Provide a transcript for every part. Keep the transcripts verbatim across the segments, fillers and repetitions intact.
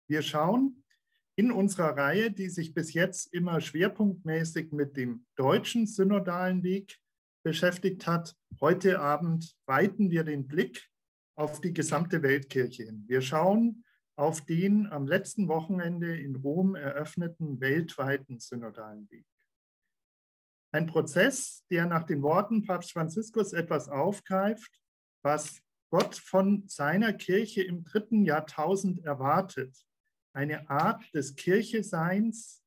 Wir schauen in unserer Reihe, die sich bis jetzt immer schwerpunktmäßig mit dem deutschen synodalen Weg beschäftigt hat. Heute Abend weiten wir den Blick auf die gesamte Weltkirche hin. Wir schauen auf den am letzten Wochenende in Rom eröffneten weltweiten synodalen Weg. Ein Prozess, der nach den Worten Papst Franziskus etwas aufgreift, was Gott von seiner Kirche im dritten Jahrtausend erwartet. Eine Art des Kircheseins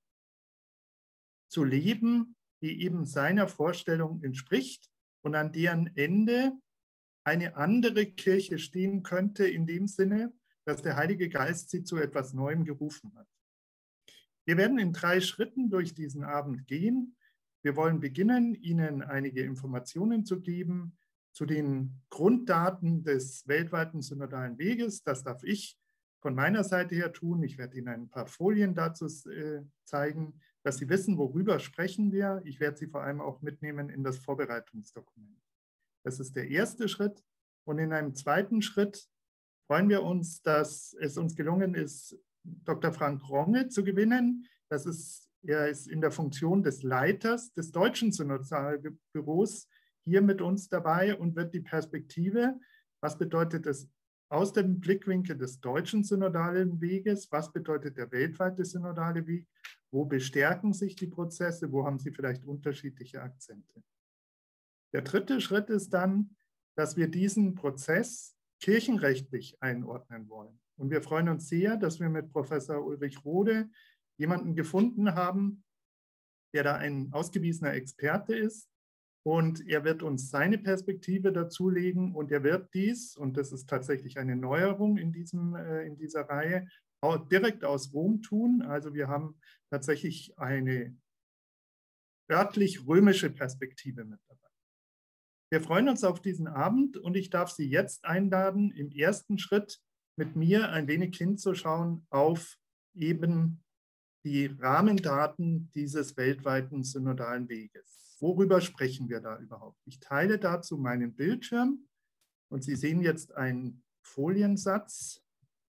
zu leben, die eben seiner Vorstellung entspricht und an deren Ende eine andere Kirche stehen könnte, in dem Sinne, dass der Heilige Geist sie zu etwas Neuem gerufen hat. Wir werden in drei Schritten durch diesen Abend gehen. Wir wollen beginnen, Ihnen einige Informationen zu geben zu den Grunddaten des weltweiten synodalen Weges. Das darf ich von meiner Seite her tun. Ich werde Ihnen ein paar Folien dazu äh, zeigen, dass Sie wissen, worüber sprechen wir. Ich werde Sie vor allem auch mitnehmen in das Vorbereitungsdokument. Das ist der erste Schritt. Und in einem zweiten Schritt freuen wir uns, dass es uns gelungen ist, Doktor Frank Ronge zu gewinnen. Das ist, er ist in der Funktion des Leiters des Deutschen Synodalbüros hier mit uns dabei und wird die Perspektive, was bedeutet es aus dem Blickwinkel des deutschen synodalen Weges, was bedeutet der weltweite synodale Weg, wo bestärken sich die Prozesse, wo haben sie vielleicht unterschiedliche Akzente. Der dritte Schritt ist dann, dass wir diesen Prozess kirchenrechtlich einordnen wollen. Und wir freuen uns sehr, dass wir mit Professor Ulrich Rode jemanden gefunden haben, der da ein ausgewiesener Experte ist. Und er wird uns seine Perspektive dazulegen und er wird dies, und das ist tatsächlich eine Neuerung in, diesem, äh, in dieser Reihe, auch direkt aus Rom tun. Also wir haben tatsächlich eine örtlich-römische Perspektive mit dabei. Wir freuen uns auf diesen Abend und ich darf Sie jetzt einladen, im ersten Schritt mit mir ein wenig hinzuschauen auf eben die Rahmendaten dieses weltweiten synodalen Weges. Worüber sprechen wir da überhaupt? Ich teile dazu meinen Bildschirm und Sie sehen jetzt einen Foliensatz.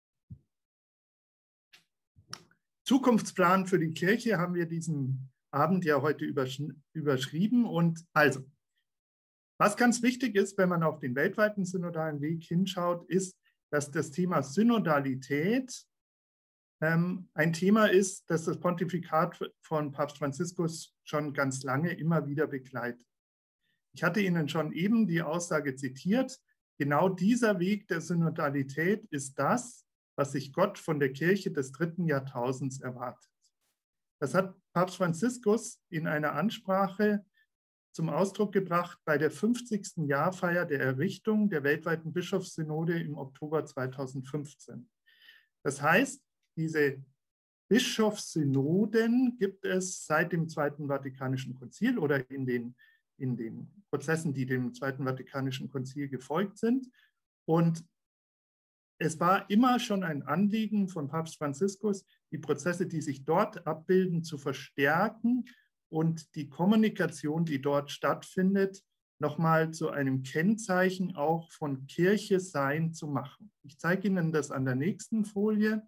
Zukunftsplan für die Kirche haben wir diesen Abend ja heute übersch überschrieben. Und also, was ganz wichtig ist, wenn man auf den weltweiten synodalen Weg hinschaut, ist, dass das Thema Synodalität ähm, ein Thema ist, das das Pontifikat von Papst Franziskus schon ganz lange immer wieder begleitet. Ich hatte Ihnen schon eben die Aussage zitiert, genau dieser Weg der Synodalität ist das, was sich Gott von der Kirche des dritten Jahrtausends erwartet. Das hat Papst Franziskus in einer Ansprache zum Ausdruck gebracht bei der fünfzigsten Jahrfeier der Errichtung der weltweiten Bischofssynode im Oktober zweitausendfünfzehn. Das heißt, diese Bischofssynoden gibt es seit dem Zweiten Vatikanischen Konzil oder in den, in den Prozessen, die dem Zweiten Vatikanischen Konzil gefolgt sind. Und es war immer schon ein Anliegen von Papst Franziskus, die Prozesse, die sich dort abbilden, zu verstärken und die Kommunikation, die dort stattfindet, nochmal zu einem Kennzeichen auch von Kirche sein zu machen. Ich zeige Ihnen das an der nächsten Folie.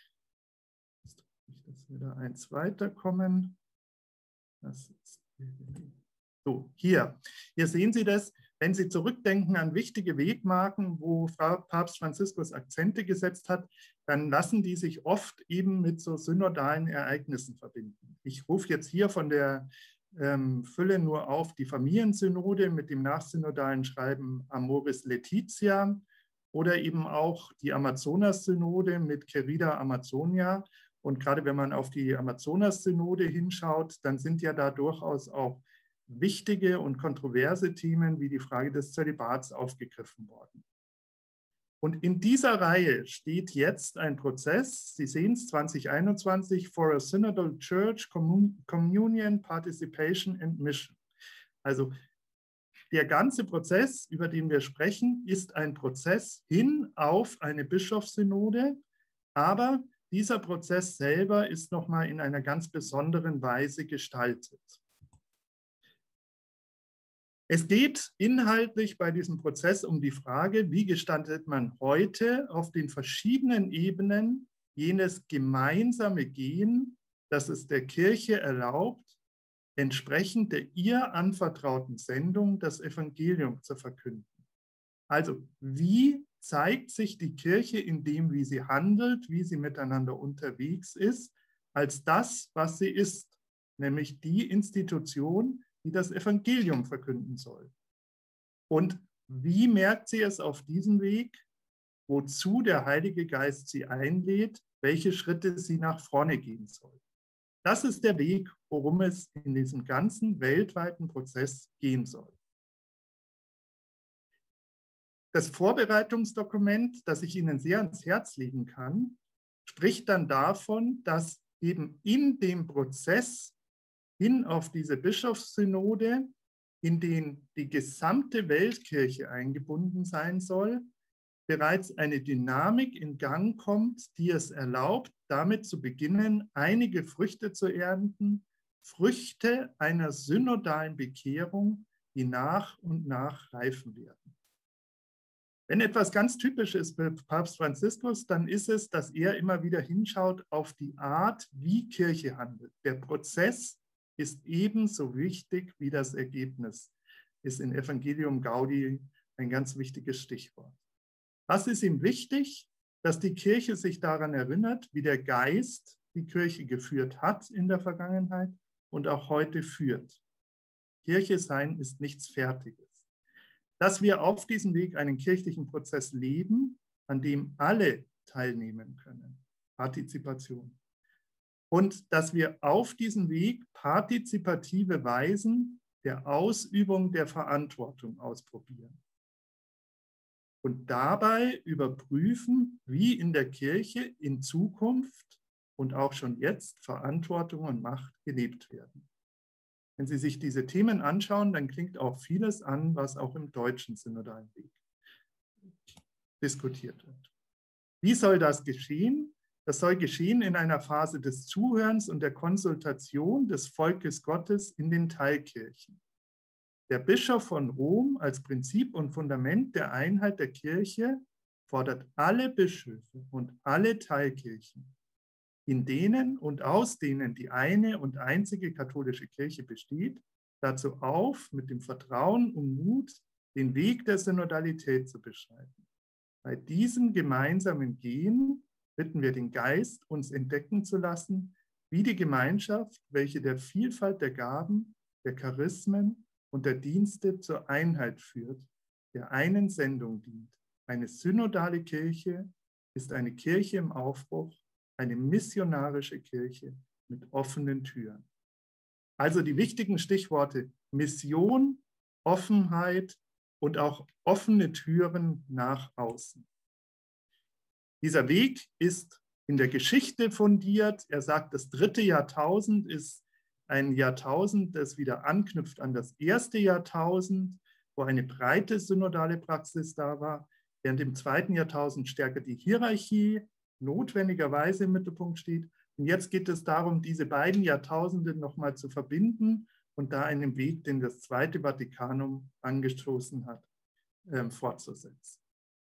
Dass wir da eins weiterkommen. Das ist so, hier. Hier sehen Sie das, wenn Sie zurückdenken an wichtige Wegmarken, wo Papst Franziskus Akzente gesetzt hat, dann lassen die sich oft eben mit so synodalen Ereignissen verbinden. Ich rufe jetzt hier von der ähm, Fülle nur auf die Familiensynode mit dem nachsynodalen Schreiben Amoris Laetitia oder eben auch die Amazonas-Synode mit Querida Amazonia. Und gerade wenn man auf die Amazonas-Synode hinschaut, dann sind ja da durchaus auch wichtige und kontroverse Themen wie die Frage des Zölibats aufgegriffen worden. Und in dieser Reihe steht jetzt ein Prozess, Sie sehen es, zwanzig einundzwanzig, for a Synodal Church, Communion, Participation and Mission. Also der ganze Prozess, über den wir sprechen, ist ein Prozess hin auf eine Bischofssynode, aber dieser Prozess selber ist nochmal in einer ganz besonderen Weise gestaltet. Es geht inhaltlich bei diesem Prozess um die Frage, wie gestaltet man heute auf den verschiedenen Ebenen jenes gemeinsame Gehen, das es der Kirche erlaubt, entsprechend der ihr anvertrauten Sendung das Evangelium zu verkünden. Also wie zeigt sich die Kirche in dem, wie sie handelt, wie sie miteinander unterwegs ist, als das, was sie ist, nämlich die Institution, die das Evangelium verkünden soll. Und wie merkt sie es auf diesem Weg, wozu der Heilige Geist sie einlädt, welche Schritte sie nach vorne gehen soll? Das ist der Weg, worum es in diesem ganzen weltweiten Prozess gehen soll. Das Vorbereitungsdokument, das ich Ihnen sehr ans Herz legen kann, spricht dann davon, dass eben in dem Prozess hin auf diese Bischofssynode, in den die gesamte Weltkirche eingebunden sein soll, bereits eine Dynamik in Gang kommt, die es erlaubt, damit zu beginnen, einige Früchte zu ernten, Früchte einer synodalen Bekehrung, die nach und nach reifen werden. Wenn etwas ganz typisch ist für Papst Franziskus, dann ist es, dass er immer wieder hinschaut auf die Art, wie Kirche handelt. Der Prozess ist ebenso wichtig wie das Ergebnis, ist in Evangelium Gaudi ein ganz wichtiges Stichwort. Was ist ihm wichtig? Dass die Kirche sich daran erinnert, wie der Geist die Kirche geführt hat in der Vergangenheit und auch heute führt. Kirche sein ist nichts Fertiges. Dass wir auf diesem Weg einen kirchlichen Prozess leben, an dem alle teilnehmen können. Partizipation. Und dass wir auf diesem Weg partizipative Weisen der Ausübung der Verantwortung ausprobieren. Und dabei überprüfen, wie in der Kirche in Zukunft und auch schon jetzt Verantwortung und Macht gelebt werden. Wenn Sie sich diese Themen anschauen, dann klingt auch vieles an, was auch im deutschen synodalen Weg diskutiert wird. Wie soll das geschehen? Das soll geschehen in einer Phase des Zuhörens und der Konsultation des Volkes Gottes in den Teilkirchen. Der Bischof von Rom als Prinzip und Fundament der Einheit der Kirche fordert alle Bischöfe und alle Teilkirchen, in denen und aus denen die eine und einzige katholische Kirche besteht, dazu auf, mit dem Vertrauen und Mut den Weg der Synodalität zu beschreiten. Bei diesem gemeinsamen Gehen bitten wir den Geist, uns entdecken zu lassen, wie die Gemeinschaft, welche der Vielfalt der Gaben, der Charismen und der Dienste zur Einheit führt, der einen Sendung dient. Eine synodale Kirche ist eine Kirche im Aufbruch, eine missionarische Kirche mit offenen Türen. Also die wichtigen Stichworte Mission, Offenheit und auch offene Türen nach außen. Dieser Weg ist in der Geschichte fundiert. Er sagt, das dritte Jahrtausend ist ein Jahrtausend, das wieder anknüpft an das erste Jahrtausend, wo eine breite synodale Praxis da war, während im zweiten Jahrtausend stärker die Hierarchie notwendigerweise im Mittelpunkt steht. Und jetzt geht es darum, diese beiden Jahrtausende nochmal zu verbinden und da einen Weg, den das Zweite Vatikanum angestoßen hat, äh, fortzusetzen.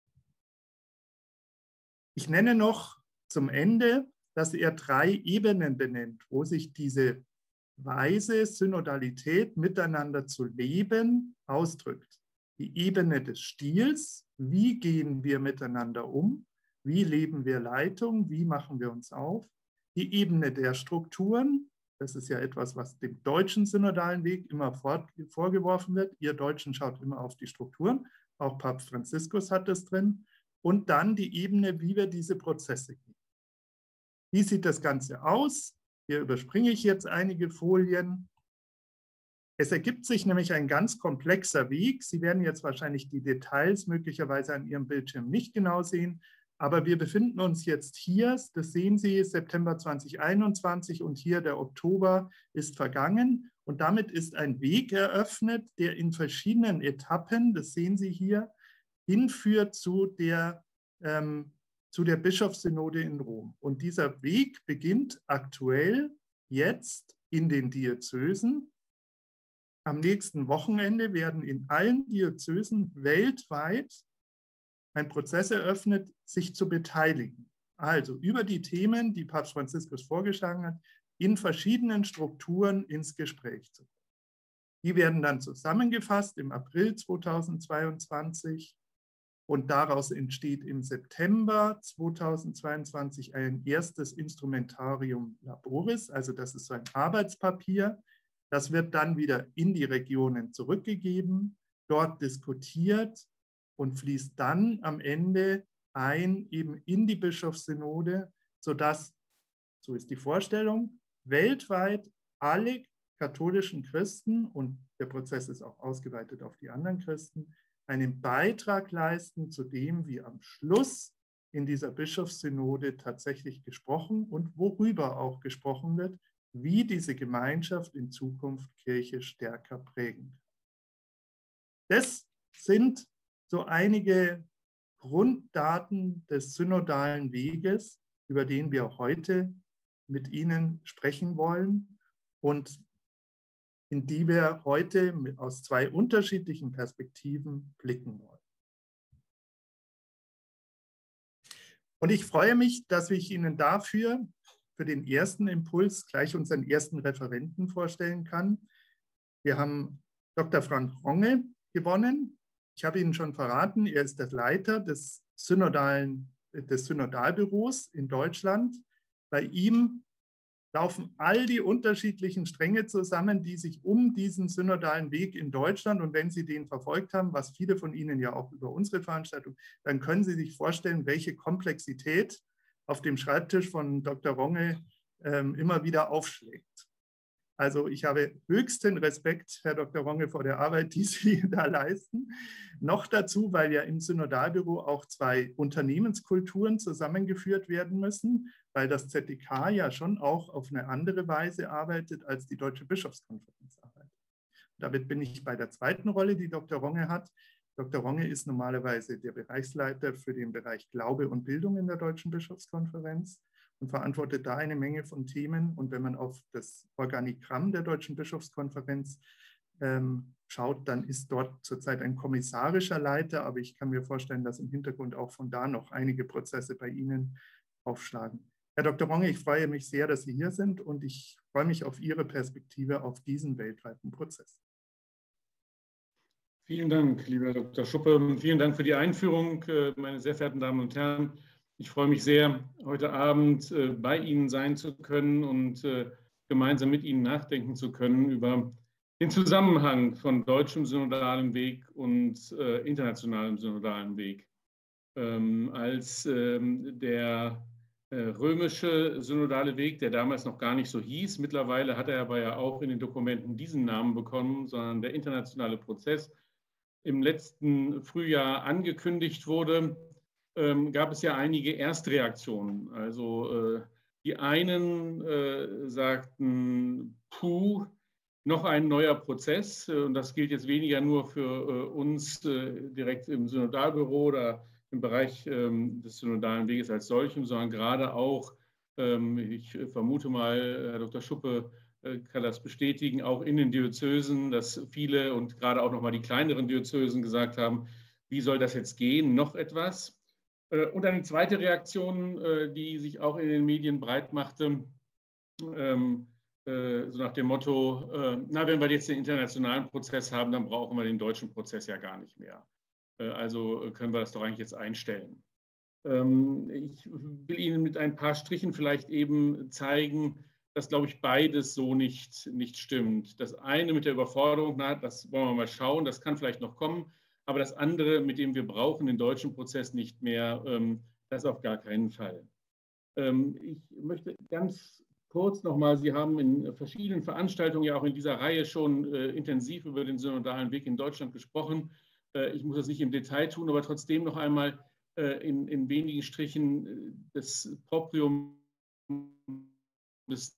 Ich nenne noch zum Ende, dass er drei Ebenen benennt, wo sich diese Weise, Synodalität miteinander zu leben, ausdrückt. Die Ebene des Stils, wie gehen wir miteinander um, wie leben wir Leitung, wie machen wir uns auf. Die Ebene der Strukturen, das ist ja etwas, was dem deutschen synodalen Weg immer vorgeworfen wird. Ihr Deutschen schaut immer auf die Strukturen, auch Papst Franziskus hat das drin. Und dann die Ebene, wie wir diese Prozesse gehen. Wie sieht das Ganze aus? Hier überspringe ich jetzt einige Folien. Es ergibt sich nämlich ein ganz komplexer Weg. Sie werden jetzt wahrscheinlich die Details möglicherweise an Ihrem Bildschirm nicht genau sehen, aber wir befinden uns jetzt hier, das sehen Sie, September zweitausendeinundzwanzig und hier der Oktober ist vergangen und damit ist ein Weg eröffnet, der in verschiedenen Etappen, das sehen Sie hier, hinführt zu der, ähm, zu der Bischofssynode in Rom. Und dieser Weg beginnt aktuell jetzt in den Diözesen. Am nächsten Wochenende werden in allen Diözesen weltweit ein Prozess eröffnet, sich zu beteiligen. also über die Themen, die Papst Franziskus vorgeschlagen hat, in verschiedenen Strukturen ins Gespräch zu kommen. Die werden dann zusammengefasst im April zweitausendzweiundzwanzig und daraus entsteht im September zweitausendzweiundzwanzig ein erstes Instrumentarium Laboris, also das ist so ein Arbeitspapier. Das wird dann wieder in die Regionen zurückgegeben, dort diskutiert und fließt dann am Ende ein eben in die Bischofssynode, sodass, so ist die Vorstellung, weltweit alle katholischen Christen, und der Prozess ist auch ausgeweitet auf die anderen Christen, einen Beitrag leisten zu dem, wie am Schluss in dieser Bischofssynode tatsächlich gesprochen und worüber auch gesprochen wird, wie diese Gemeinschaft in Zukunft Kirche stärker prägen kann. Das sind so einige Grunddaten des synodalen Weges, über den wir heute mit Ihnen sprechen wollen und in die wir heute aus zwei unterschiedlichen Perspektiven blicken wollen. Und ich freue mich, dass ich Ihnen dafür für den ersten Impuls gleich unseren ersten Referenten vorstellen kann. Wir haben Doktor Frank Ronge gewonnen. Ich habe Ihnen schon verraten, er ist der Leiter des, Synodalen, des Synodalbüros in Deutschland. Bei ihm laufen all die unterschiedlichen Stränge zusammen, die sich um diesen synodalen Weg in Deutschland, und wenn Sie den verfolgt haben, was viele von Ihnen ja auch über unsere Veranstaltung, dann können Sie sich vorstellen, welche Komplexität auf dem Schreibtisch von Doktor Ronge ähm, immer wieder aufschlägt. Also ich habe höchsten Respekt, Herr Doktor Ronge, vor der Arbeit, die Sie da leisten. Noch dazu, weil ja im Synodalbüro auch zwei Unternehmenskulturen zusammengeführt werden müssen, weil das Z D K ja schon auch auf eine andere Weise arbeitet, als die Deutsche Bischofskonferenz arbeitet. Damit bin ich bei der zweiten Rolle, die Doktor Ronge hat. Doktor Ronge ist normalerweise der Bereichsleiter für den Bereich Glaube und Bildung in der Deutschen Bischofskonferenz und verantwortet da eine Menge von Themen. Und wenn man auf das Organigramm der Deutschen Bischofskonferenz ähm, schaut, dann ist dort zurzeit ein kommissarischer Leiter, aber ich kann mir vorstellen, dass im Hintergrund auch von da noch einige Prozesse bei Ihnen aufschlagen. Herr Doktor Ronge, ich freue mich sehr, dass Sie hier sind und ich freue mich auf Ihre Perspektive auf diesen weltweiten Prozess. Vielen Dank, lieber Doktor Schuppe. Vielen Dank für die Einführung, meine sehr verehrten Damen und Herren. Ich freue mich sehr, heute Abend bei Ihnen sein zu können und gemeinsam mit Ihnen nachdenken zu können über den Zusammenhang von deutschem synodalem Weg und internationalem synodalem Weg. Als der römische synodale Weg, der damals noch gar nicht so hieß, mittlerweile hat er aber ja auch in den Dokumenten diesen Namen bekommen, sondern der internationale Prozess im letzten Frühjahr angekündigt wurde, ähm, gab es ja einige Erstreaktionen. Also äh, die einen äh, sagten, puh, noch ein neuer Prozess. Und das gilt jetzt weniger nur für äh, uns äh, direkt im Synodalbüro oder im Bereich ähm, des synodalen Weges als solchem, sondern gerade auch, ähm, ich vermute mal, Herr Doktor Schuppe äh, kann das bestätigen, auch in den Diözesen, dass viele und gerade auch nochmal die kleineren Diözesen gesagt haben, wie soll das jetzt gehen, noch etwas? Und eine zweite Reaktion, die sich auch in den Medien breit machte, so nach dem Motto, na, wenn wir jetzt den internationalen Prozess haben, dann brauchen wir den deutschen Prozess ja gar nicht mehr. Also können wir das doch eigentlich jetzt einstellen. Ich will Ihnen mit ein paar Strichen vielleicht eben zeigen, dass, glaube ich, beides so nicht, nicht stimmt. Das eine mit der Überforderung, na, das wollen wir mal schauen, das kann vielleicht noch kommen. Aber das andere, mit dem wir brauchen den deutschen Prozess nicht mehr, das auf gar keinen Fall. Ich möchte ganz kurz nochmal, Sie haben in verschiedenen Veranstaltungen, ja auch in dieser Reihe schon intensiv über den synodalen Weg in Deutschland gesprochen. Ich muss das nicht im Detail tun, aber trotzdem noch einmal in, in wenigen Strichen das Proprium des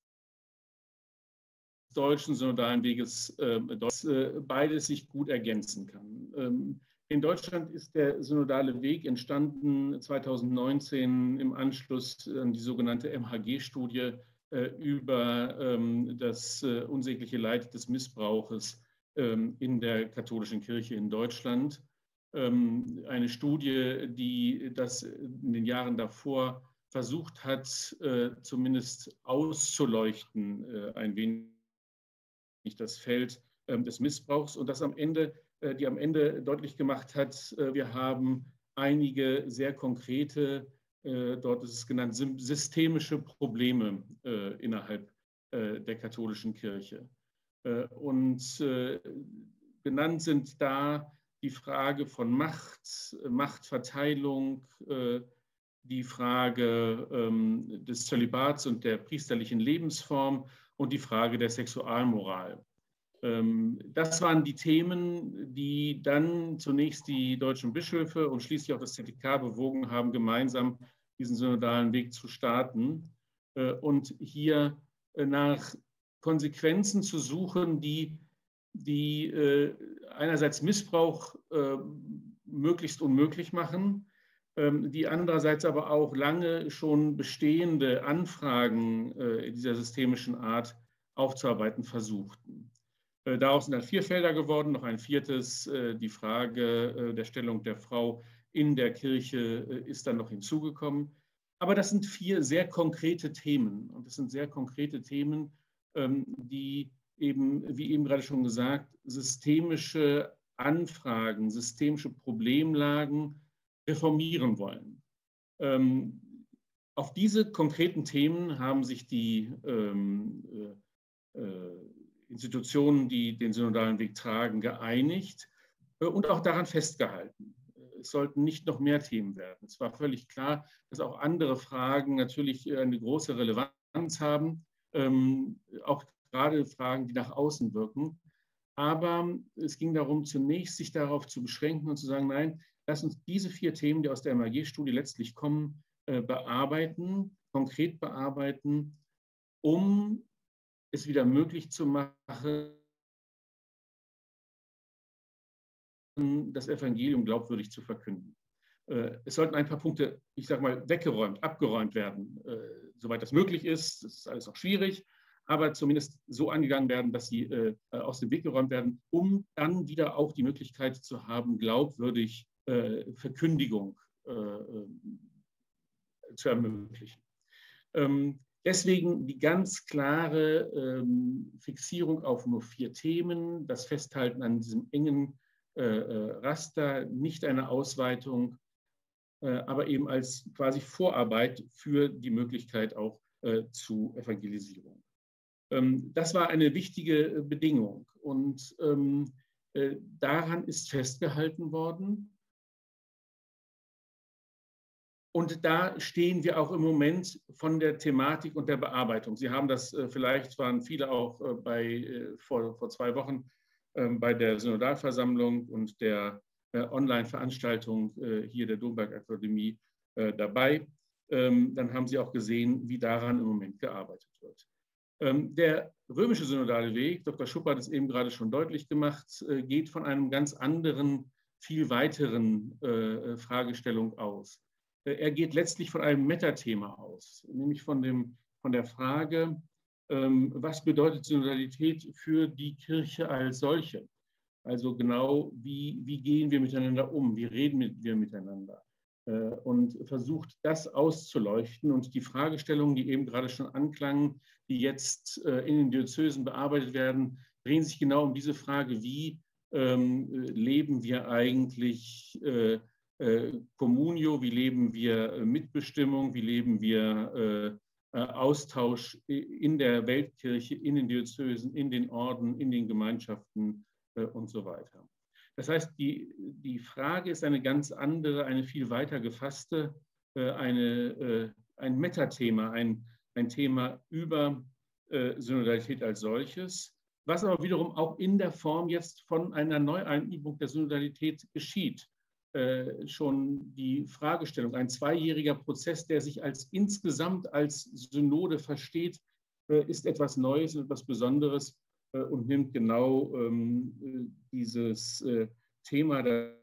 deutschen synodalen Weges, dass beides sich gut ergänzen kann. In Deutschland ist der synodale Weg entstanden zweitausendneunzehn im Anschluss an die sogenannte M H G-Studie über das unsägliche Leid des Missbrauches in der katholischen Kirche in Deutschland. Eine Studie, die das in den Jahren davor versucht hat, zumindest auszuleuchten, ein wenig das Feld des Missbrauchs und das am Ende, die am Ende deutlich gemacht hat, wir haben einige sehr konkrete, dort ist es genannt, systemische Probleme innerhalb der katholischen Kirche. Und genannt sind da die Frage von Macht, Machtverteilung, die Frage ähm, des Zölibats und der priesterlichen Lebensform und die Frage der Sexualmoral. Ähm, das waren die Themen, die dann zunächst die deutschen Bischöfe und schließlich auch das Z T K bewogen haben, gemeinsam diesen synodalen Weg zu starten äh, und hier äh, nach Konsequenzen zu suchen, die, die äh, einerseits Missbrauch äh, möglichst unmöglich machen, die andererseits aber auch lange schon bestehende Anfragen dieser systemischen Art aufzuarbeiten versuchten. Daraus sind dann vier Felder geworden, noch ein viertes, die Frage der Stellung der Frau in der Kirche ist dann noch hinzugekommen. Aber das sind vier sehr konkrete Themen und das sind sehr konkrete Themen, die eben, wie eben gerade schon gesagt, systemische Anfragen, systemische Problemlagen reformieren wollen. Ähm, auf diese konkreten Themen haben sich die ähm, äh, Institutionen, die den synodalen Weg tragen, geeinigt äh, und auch daran festgehalten. Es sollten nicht noch mehr Themen werden. Es war völlig klar, dass auch andere Fragen natürlich eine große Relevanz haben, ähm, auch gerade Fragen, die nach außen wirken. Aber es ging darum, zunächst sich darauf zu beschränken und zu sagen, nein, lass uns diese vier Themen, die aus der M A G-Studie letztlich kommen, bearbeiten, konkret bearbeiten, um es wieder möglich zu machen, das Evangelium glaubwürdig zu verkünden. Es sollten ein paar Punkte, ich sage mal, weggeräumt, abgeräumt werden, soweit das möglich ist. Das ist alles auch schwierig, aber zumindest so angegangen werden, dass sie äh, aus dem Weg geräumt werden, um dann wieder auch die Möglichkeit zu haben, glaubwürdig äh, Verkündigung äh, zu ermöglichen. Ähm, deswegen die ganz klare ähm, Fixierung auf nur vier Themen, das Festhalten an diesem engen äh, Raster, nicht eine Ausweitung, äh, aber eben als quasi Vorarbeit für die Möglichkeit auch äh, zu Evangelisierung. Das war eine wichtige Bedingung und ähm, äh, daran ist festgehalten worden. Und da stehen wir auch im Moment von der Thematik und der Bearbeitung. Sie haben das, äh, vielleicht waren viele auch äh, bei, äh, vor, vor zwei Wochen äh, bei der Synodalversammlung und der äh, Online-Veranstaltung äh, hier der Domberg-Akademie äh, dabei. Ähm, dann haben Sie auch gesehen, wie daran im Moment gearbeitet wird. Der römische synodale Weg, Doktor Schupper hat es eben gerade schon deutlich gemacht, geht von einem ganz anderen, viel weiteren äh, Fragestellung aus. Er geht letztlich von einem Metathema aus, nämlich von, dem, von der Frage, ähm, was bedeutet Synodalität für die Kirche als solche? Also genau, wie, wie gehen wir miteinander um, wie reden wir miteinander? Und versucht, das auszuleuchten. Und die Fragestellungen, die eben gerade schon anklangen, die jetzt in den Diözesen bearbeitet werden, drehen sich genau um diese Frage, wie ähm, leben wir eigentlich äh, äh, Communio, wie leben wir Mitbestimmung, wie leben wir äh, Austausch in der Weltkirche, in den Diözesen, in den Orden, in den Gemeinschaften äh, und so weiter. Das heißt, die, die Frage ist eine ganz andere, eine viel weiter gefasste, eine, ein Metathema, ein, ein Thema über Synodalität als solches, was aber wiederum auch in der Form jetzt von einer Neueinübung der Synodalität geschieht. Schon die Fragestellung, ein zweijähriger Prozess, der sich als insgesamt als Synode versteht, ist etwas Neues und etwas Besonderes, und nimmt genau ähm, dieses äh, Thema,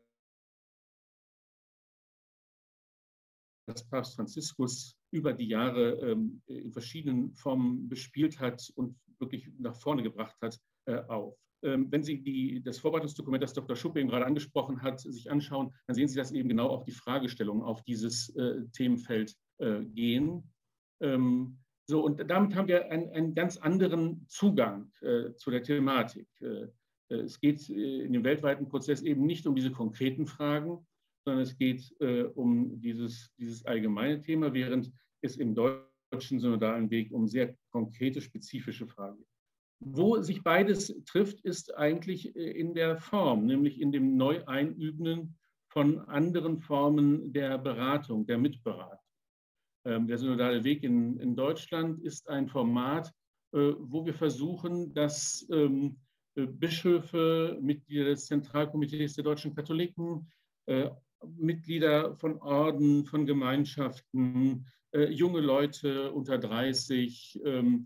das Papst Franziskus über die Jahre ähm, in verschiedenen Formen bespielt hat und wirklich nach vorne gebracht hat, äh, auf. Ähm, wenn Sie die, das Vorbereitungsdokument, das Doktor Schuppe eben gerade angesprochen hat, sich anschauen, dann sehen Sie, dass eben genau auch die Fragestellungen auf dieses äh, Themenfeld äh, gehen. Ähm, so, und damit haben wir einen, einen ganz anderen Zugang äh, zu der Thematik. Äh, es geht äh, in dem weltweiten Prozess eben nicht um diese konkreten Fragen, sondern es geht äh, um dieses, dieses allgemeine Thema, während es im deutschen synodalen Weg um sehr konkrete, spezifische Fragen geht. Wo sich beides trifft, ist eigentlich in der Form, nämlich in dem Neueinüben von anderen Formen der Beratung, der Mitberatung. Der synodale Weg in, in Deutschland ist ein Format, wo wir versuchen, dass Bischöfe, Mitglieder des Zentralkomitees der deutschen Katholiken, Mitglieder von Orden, von Gemeinschaften, junge Leute unter dreißig,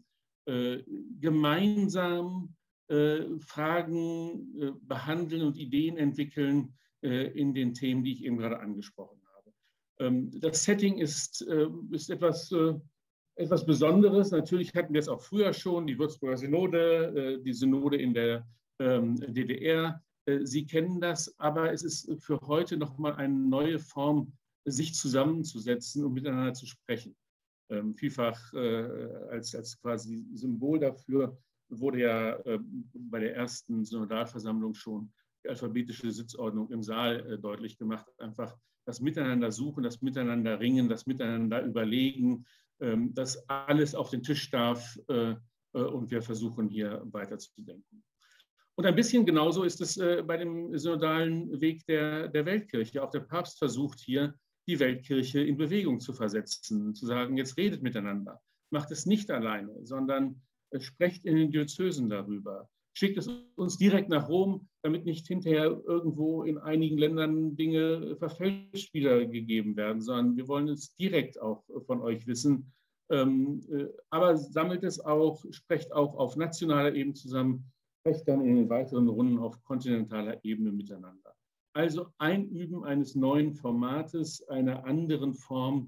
gemeinsam Fragen behandeln und Ideen entwickeln in den Themen, die ich eben gerade angesprochen habe. Das Setting ist, ist etwas, etwas Besonderes. Natürlich hatten wir es auch früher schon, die Würzburger Synode, die Synode in der D D R. Sie kennen das, aber es ist für heute nochmal eine neue Form, sich zusammenzusetzen und miteinander zu sprechen. Vielfach als, als quasi Symbol dafür wurde ja bei der ersten Synodalversammlung schon die alphabetische Sitzordnung im Saal deutlich gemacht. Einfach das Miteinander suchen, das Miteinander ringen, das Miteinander überlegen, dass alles auf den Tisch darf und wir versuchen hier weiterzudenken. Und ein bisschen genauso ist es bei dem synodalen Weg der, der Weltkirche. Auch der Papst versucht hier, die Weltkirche in Bewegung zu versetzen, zu sagen, jetzt redet miteinander, macht es nicht alleine, sondern sprecht in den Diözesen darüber, schickt es uns direkt nach Rom, damit nicht hinterher irgendwo in einigen Ländern Dinge verfälscht wiedergegeben werden, sondern wir wollen es direkt auch von euch wissen. Aber sammelt es auch, sprecht auch auf nationaler Ebene zusammen, sprecht dann in den weiteren Runden auf kontinentaler Ebene miteinander. Also Einüben eines neuen Formates, einer anderen Form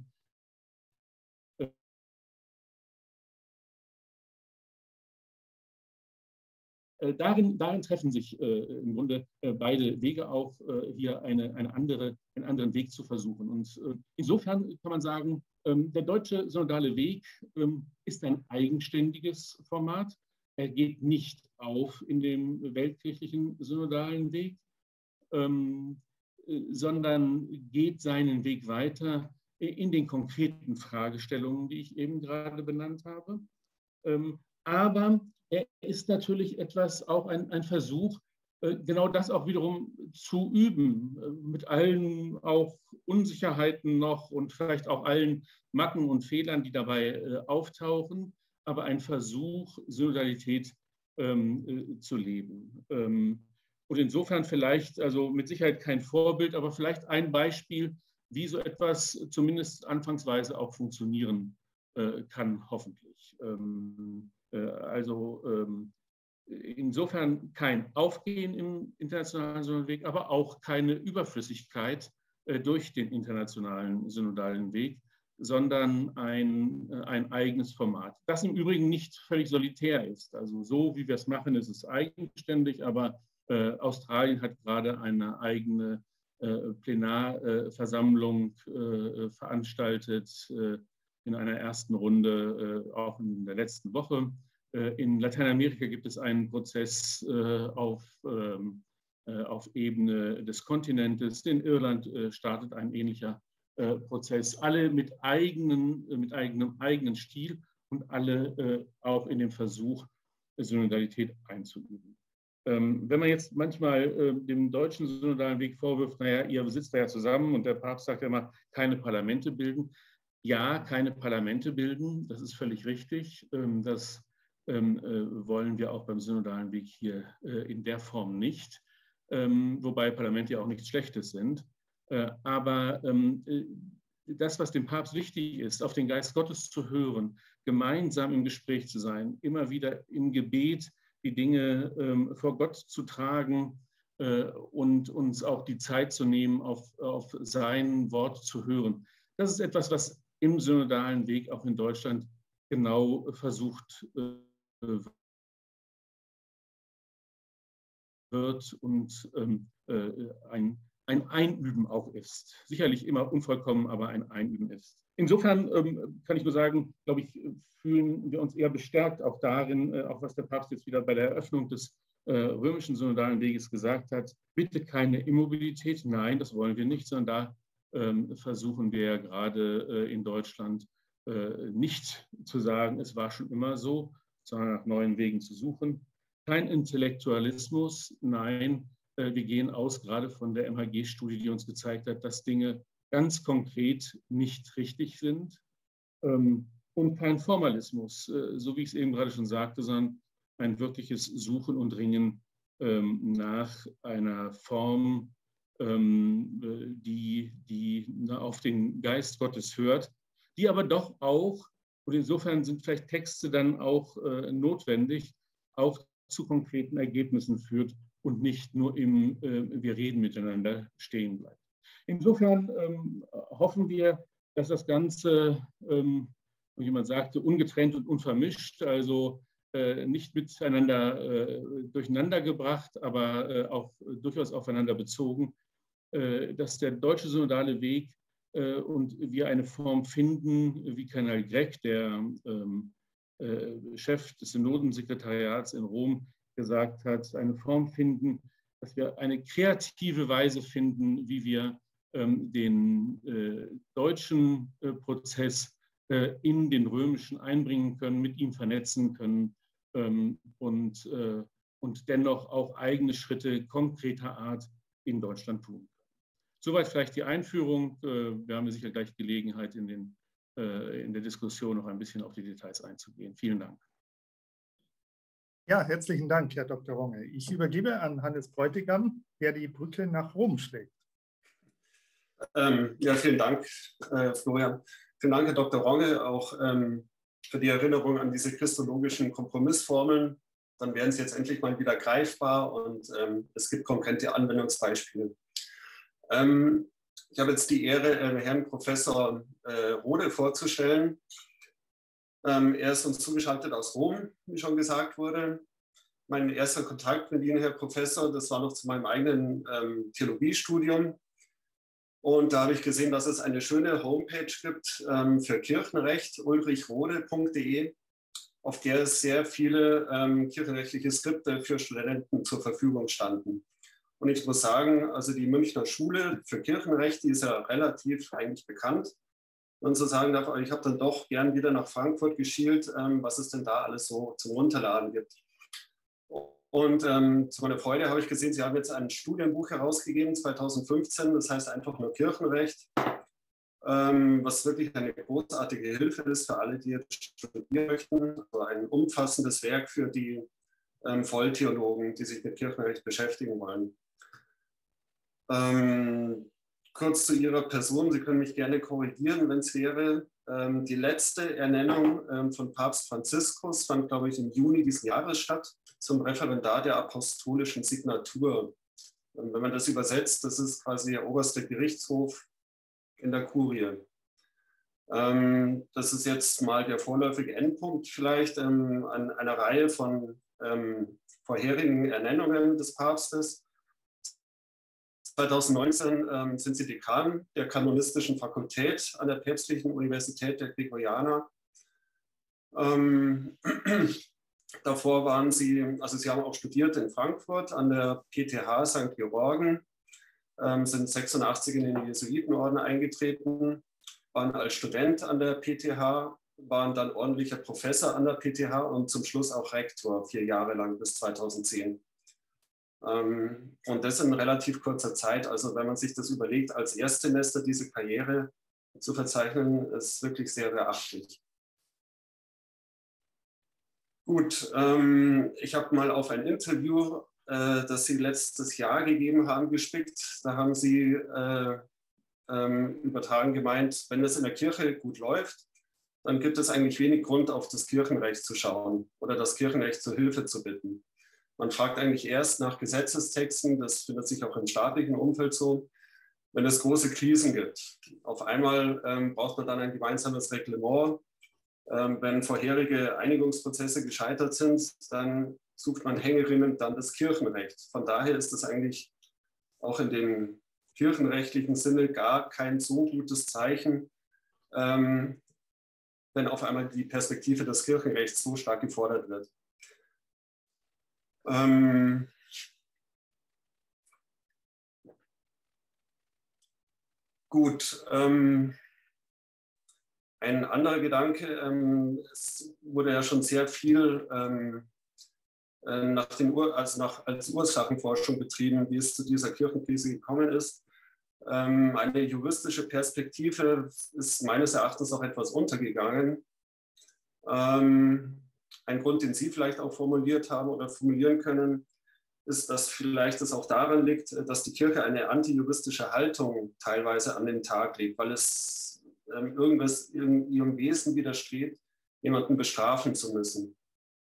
Darin, darin treffen sich äh, im Grunde äh, beide Wege auch, äh, hier eine, eine andere, einen anderen Weg zu versuchen. Und äh, insofern kann man sagen, ähm, der deutsche synodale Weg ähm, ist ein eigenständiges Format. Er geht nicht auf in dem weltkirchlichen synodalen Weg, ähm, äh, sondern geht seinen Weg weiter in den konkreten Fragestellungen, die ich eben gerade benannt habe. Ähm, aber er ist natürlich etwas, auch ein, ein Versuch, genau das auch wiederum zu üben, mit allen auch Unsicherheiten noch und vielleicht auch allen Macken und Fehlern, die dabei auftauchen, aber ein Versuch, Synodalität ähm, zu leben. Ähm, und insofern vielleicht, also mit Sicherheit kein Vorbild, aber vielleicht ein Beispiel, wie so etwas zumindest anfangsweise auch funktionieren äh, kann, hoffentlich. Ähm, Also insofern kein Aufgehen im internationalen synodalen Weg, aber auch keine Überflüssigkeit durch den internationalen synodalen Weg, sondern ein, ein eigenes Format, das im Übrigen nicht völlig solitär ist. Also so, wie wir es machen, ist es eigenständig, aber äh, Australien hat gerade eine eigene äh, Plenarversammlung äh, veranstaltet, äh, in einer ersten Runde, äh, auch in der letzten Woche. Äh, in Lateinamerika gibt es einen Prozess äh, auf, ähm, äh, auf Ebene des Kontinentes. In Irland äh, startet ein ähnlicher äh, Prozess. Alle mit, eigenen, mit eigenem eigenen Stil und alle äh, auch in dem Versuch, Synodalität einzuüben. Ähm, wenn man jetzt manchmal äh, dem deutschen synodalen Weg vorwirft, naja, ihr sitzt da ja zusammen und der Papst sagt ja immer, keine Parlamente bilden. Ja, keine Parlamente bilden, das ist völlig richtig. Das wollen wir auch beim synodalen Weg hier in der Form nicht, wobei Parlamente ja auch nichts Schlechtes sind. Aber das, was dem Papst wichtig ist, auf den Geist Gottes zu hören, gemeinsam im Gespräch zu sein, immer wieder im Gebet die Dinge vor Gott zu tragen und uns auch die Zeit zu nehmen, auf, auf sein Wort zu hören. Das ist etwas, was im synodalen Weg auch in Deutschland genau versucht äh, wird und ähm, äh, ein, ein Einüben auch ist. Sicherlich immer unvollkommen, aber ein Einüben ist. Insofern ähm, kann ich nur sagen, glaube ich, fühlen wir uns eher bestärkt auch darin, äh, auch was der Papst jetzt wieder bei der Eröffnung des äh, römischen synodalen Weges gesagt hat, bitte keine Immobilität, nein, das wollen wir nicht, sondern da ähm, versuchen wir gerade äh, in Deutschland äh, nicht zu sagen, es war schon immer so, sondern nach neuen Wegen zu suchen. Kein Intellektualismus, nein, äh, wir gehen aus gerade von der M H G-Studie, die uns gezeigt hat, dass Dinge ganz konkret nicht richtig sind. Ähm, und kein Formalismus, äh, so wie ich es eben gerade schon sagte, sondern ein wirkliches Suchen und Ringen ähm, nach einer Form, ähm, die, die na, auf den Geist Gottes hört, die aber doch auch, und insofern sind vielleicht Texte dann auch äh, notwendig, auch zu konkreten Ergebnissen führt und nicht nur im äh, Wir reden miteinander stehen bleibt. Insofern ähm, hoffen wir, dass das Ganze, ähm, wie jemand sagte, ungetrennt und unvermischt, also äh, nicht miteinander äh, durcheinander gebracht, aber äh, auch durchaus aufeinander bezogen, äh, dass der deutsche synodale Weg äh, und wir eine Form finden, wie Kardinal Greg, der ähm, äh, Chef des Synodensekretariats in Rom, gesagt hat, eine Form finden, dass wir eine kreative Weise finden, wie wir ähm, den äh, deutschen äh, Prozess äh, in den römischen einbringen können, mit ihm vernetzen können ähm, und, äh, und dennoch auch eigene Schritte konkreter Art in Deutschland tun können. Soweit vielleicht die Einführung. Äh, wir haben sicher gleich Gelegenheit, in, den, äh, in der Diskussion noch ein bisschen auf die Details einzugehen. Vielen Dank. Ja, herzlichen Dank, Herr Doktor Ronge. Ich übergebe an Hannes Bräutigam, der die Brücke nach Rom schlägt. Ähm, ja, vielen Dank, äh, Florian. Vielen Dank, Herr Doktor Ronge, auch ähm, für die Erinnerung an diese christologischen Kompromissformeln. Dann werden sie jetzt endlich mal wieder greifbar und ähm, es gibt konkrete Anwendungsbeispiele. Ähm, ich habe jetzt die Ehre, äh, Herrn Professor äh, Rode vorzustellen. Ähm, er ist uns zugeschaltet aus Rom, wie schon gesagt wurde. Mein erster Kontakt mit Ihnen, Herr Professor, das war noch zu meinem eigenen ähm, Theologiestudium. Und da habe ich gesehen, dass es eine schöne Homepage gibt ähm, für Kirchenrecht, ulrichrode punkt de, auf der es sehr viele ähm, kirchenrechtliche Skripte für Studenten zur Verfügung standen. Und ich muss sagen, also die Münchner Schule für Kirchenrecht, die ist ja relativ eigentlich bekannt. Und so sagen darf, ich habe dann doch gern wieder nach Frankfurt geschielt, ähm, was es denn da alles so zum Runterladen gibt. Und ähm, zu meiner Freude habe ich gesehen, Sie haben jetzt ein Studienbuch herausgegeben, zweitausendfünfzehn, das heißt einfach nur Kirchenrecht, ähm, was wirklich eine großartige Hilfe ist für alle, die jetzt studieren möchten. Also ein umfassendes Werk für die ähm, Volltheologen, die sich mit Kirchenrecht beschäftigen wollen. Ähm, kurz zu Ihrer Person, Sie können mich gerne korrigieren, wenn es wäre. Ähm, die letzte Ernennung ähm, von Papst Franziskus fand, glaube ich, im Juni dieses Jahres statt, zum Referendar der apostolischen Signatur. Und wenn man das übersetzt, das ist quasi der oberste Gerichtshof in der Kurie. Ähm, das ist jetzt mal der vorläufige Endpunkt vielleicht ähm, an einer Reihe von ähm, vorherigen Ernennungen des Papstes. zweitausendneunzehn ähm, sind Sie Dekan der kanonistischen Fakultät an der Päpstlichen Universität der Gregorianer. Ähm, davor waren Sie, also Sie haben auch studiert in Frankfurt an der P T H Sankt Georgen, ähm, sind sechsundachtzig in den Jesuitenorden eingetreten, waren als Student an der P T H, waren dann ordentlicher Professor an der P T H und zum Schluss auch Rektor, vier Jahre lang bis zweitausendzehn. Ähm, und das in relativ kurzer Zeit. Also wenn man sich das überlegt, als Erstsemester diese Karriere zu verzeichnen, ist wirklich sehr beachtlich. Gut, ähm, ich habe mal auf ein Interview, äh, das Sie letztes Jahr gegeben haben, gespickt. Da haben Sie äh, ähm, übertragen gemeint, wenn es in der Kirche gut läuft, dann gibt es eigentlich wenig Grund, auf das Kirchenrecht zu schauen oder das Kirchenrecht zur Hilfe zu bitten. Man fragt eigentlich erst nach Gesetzestexten, das findet sich auch im staatlichen Umfeld so, wenn es große Krisen gibt. Auf einmal ähm, braucht man dann ein gemeinsames Reglement. Ähm, wenn vorherige Einigungsprozesse gescheitert sind, dann sucht man Hängerinnen dann das Kirchenrecht. Von daher ist es eigentlich auch in den kirchenrechtlichen Sinne gar kein so gutes Zeichen, ähm, wenn auf einmal die Perspektive des Kirchenrechts so stark gefordert wird. Ähm, gut, ähm, ein anderer Gedanke, ähm, es wurde ja schon sehr viel ähm, nach den Ur also nach, als Ursachenforschung betrieben, wie es zu dieser Kirchenkrise gekommen ist. Ähm, eine juristische Perspektive ist meines Erachtens auch etwas untergegangen. Ähm, ein Grund, den Sie vielleicht auch formuliert haben oder formulieren können, ist, dass vielleicht es auch daran liegt, dass die Kirche eine antijuristische Haltung teilweise an den Tag legt, weil es ähm, irgendwas in ihrem Wesen widerstrebt, jemanden bestrafen zu müssen.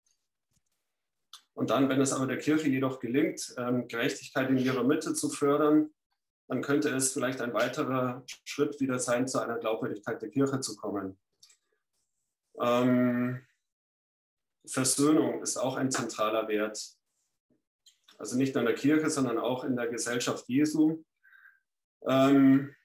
Und dann, wenn es aber der Kirche jedoch gelingt, ähm, Gerechtigkeit in ihrer Mitte zu fördern, dann könnte es vielleicht ein weiterer Schritt wieder sein, zu einer Glaubwürdigkeit der Kirche zu kommen. Ähm, Versöhnung ist auch ein zentraler Wert. Also nicht nur in der Kirche, sondern auch in der Gesellschaft Jesu. Ähm,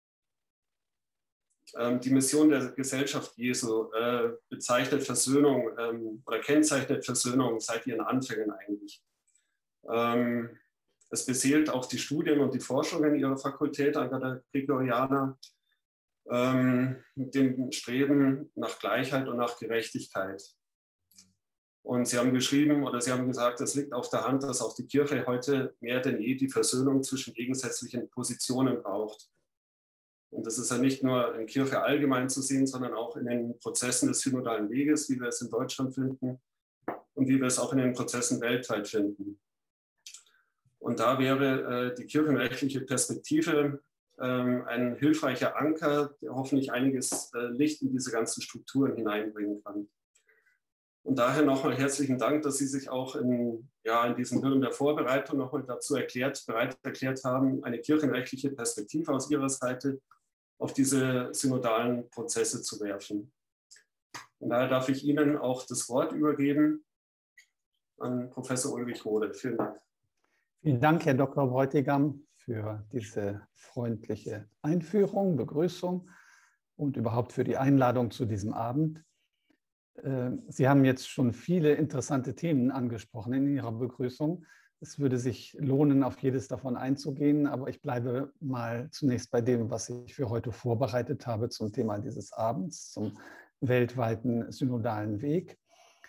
ähm, die Mission der Gesellschaft Jesu äh, bezeichnet Versöhnung ähm, oder kennzeichnet Versöhnung seit ihren Anfängen eigentlich. Ähm, es beseelt auch die Studien und die Forschungen ihrer Fakultät an der Gregorianer ähm, mit dem Streben nach Gleichheit und nach Gerechtigkeit. Und Sie haben geschrieben oder Sie haben gesagt, es liegt auf der Hand, dass auch die Kirche heute mehr denn je die Versöhnung zwischen gegensätzlichen Positionen braucht. Und das ist ja nicht nur in Kirche allgemein zu sehen, sondern auch in den Prozessen des synodalen Weges, wie wir es in Deutschland finden und wie wir es auch in den Prozessen weltweit finden. Und da wäre äh, die kirchenrechtliche Perspektive äh, ein hilfreicher Anker, der hoffentlich einiges äh, Licht in diese ganzen Strukturen hineinbringen kann. Und daher nochmal herzlichen Dank, dass Sie sich auch in, ja, in diesem Wirren der Vorbereitung nochmal dazu erklärt, bereit erklärt haben, eine kirchenrechtliche Perspektive aus Ihrer Seite auf diese synodalen Prozesse zu werfen. Und daher darf ich Ihnen auch das Wort übergeben an Professor Ulrich Rode. Vielen Dank. Vielen Dank, Herr Doktor Bräutigam, für diese freundliche Einführung, Begrüßung und überhaupt für die Einladung zu diesem Abend. Sie haben jetzt schon viele interessante Themen angesprochen in Ihrer Begrüßung. Es würde sich lohnen, auf jedes davon einzugehen, aber ich bleibe mal zunächst bei dem, was ich für heute vorbereitet habe zum Thema dieses Abends, zum weltweiten synodalen Weg.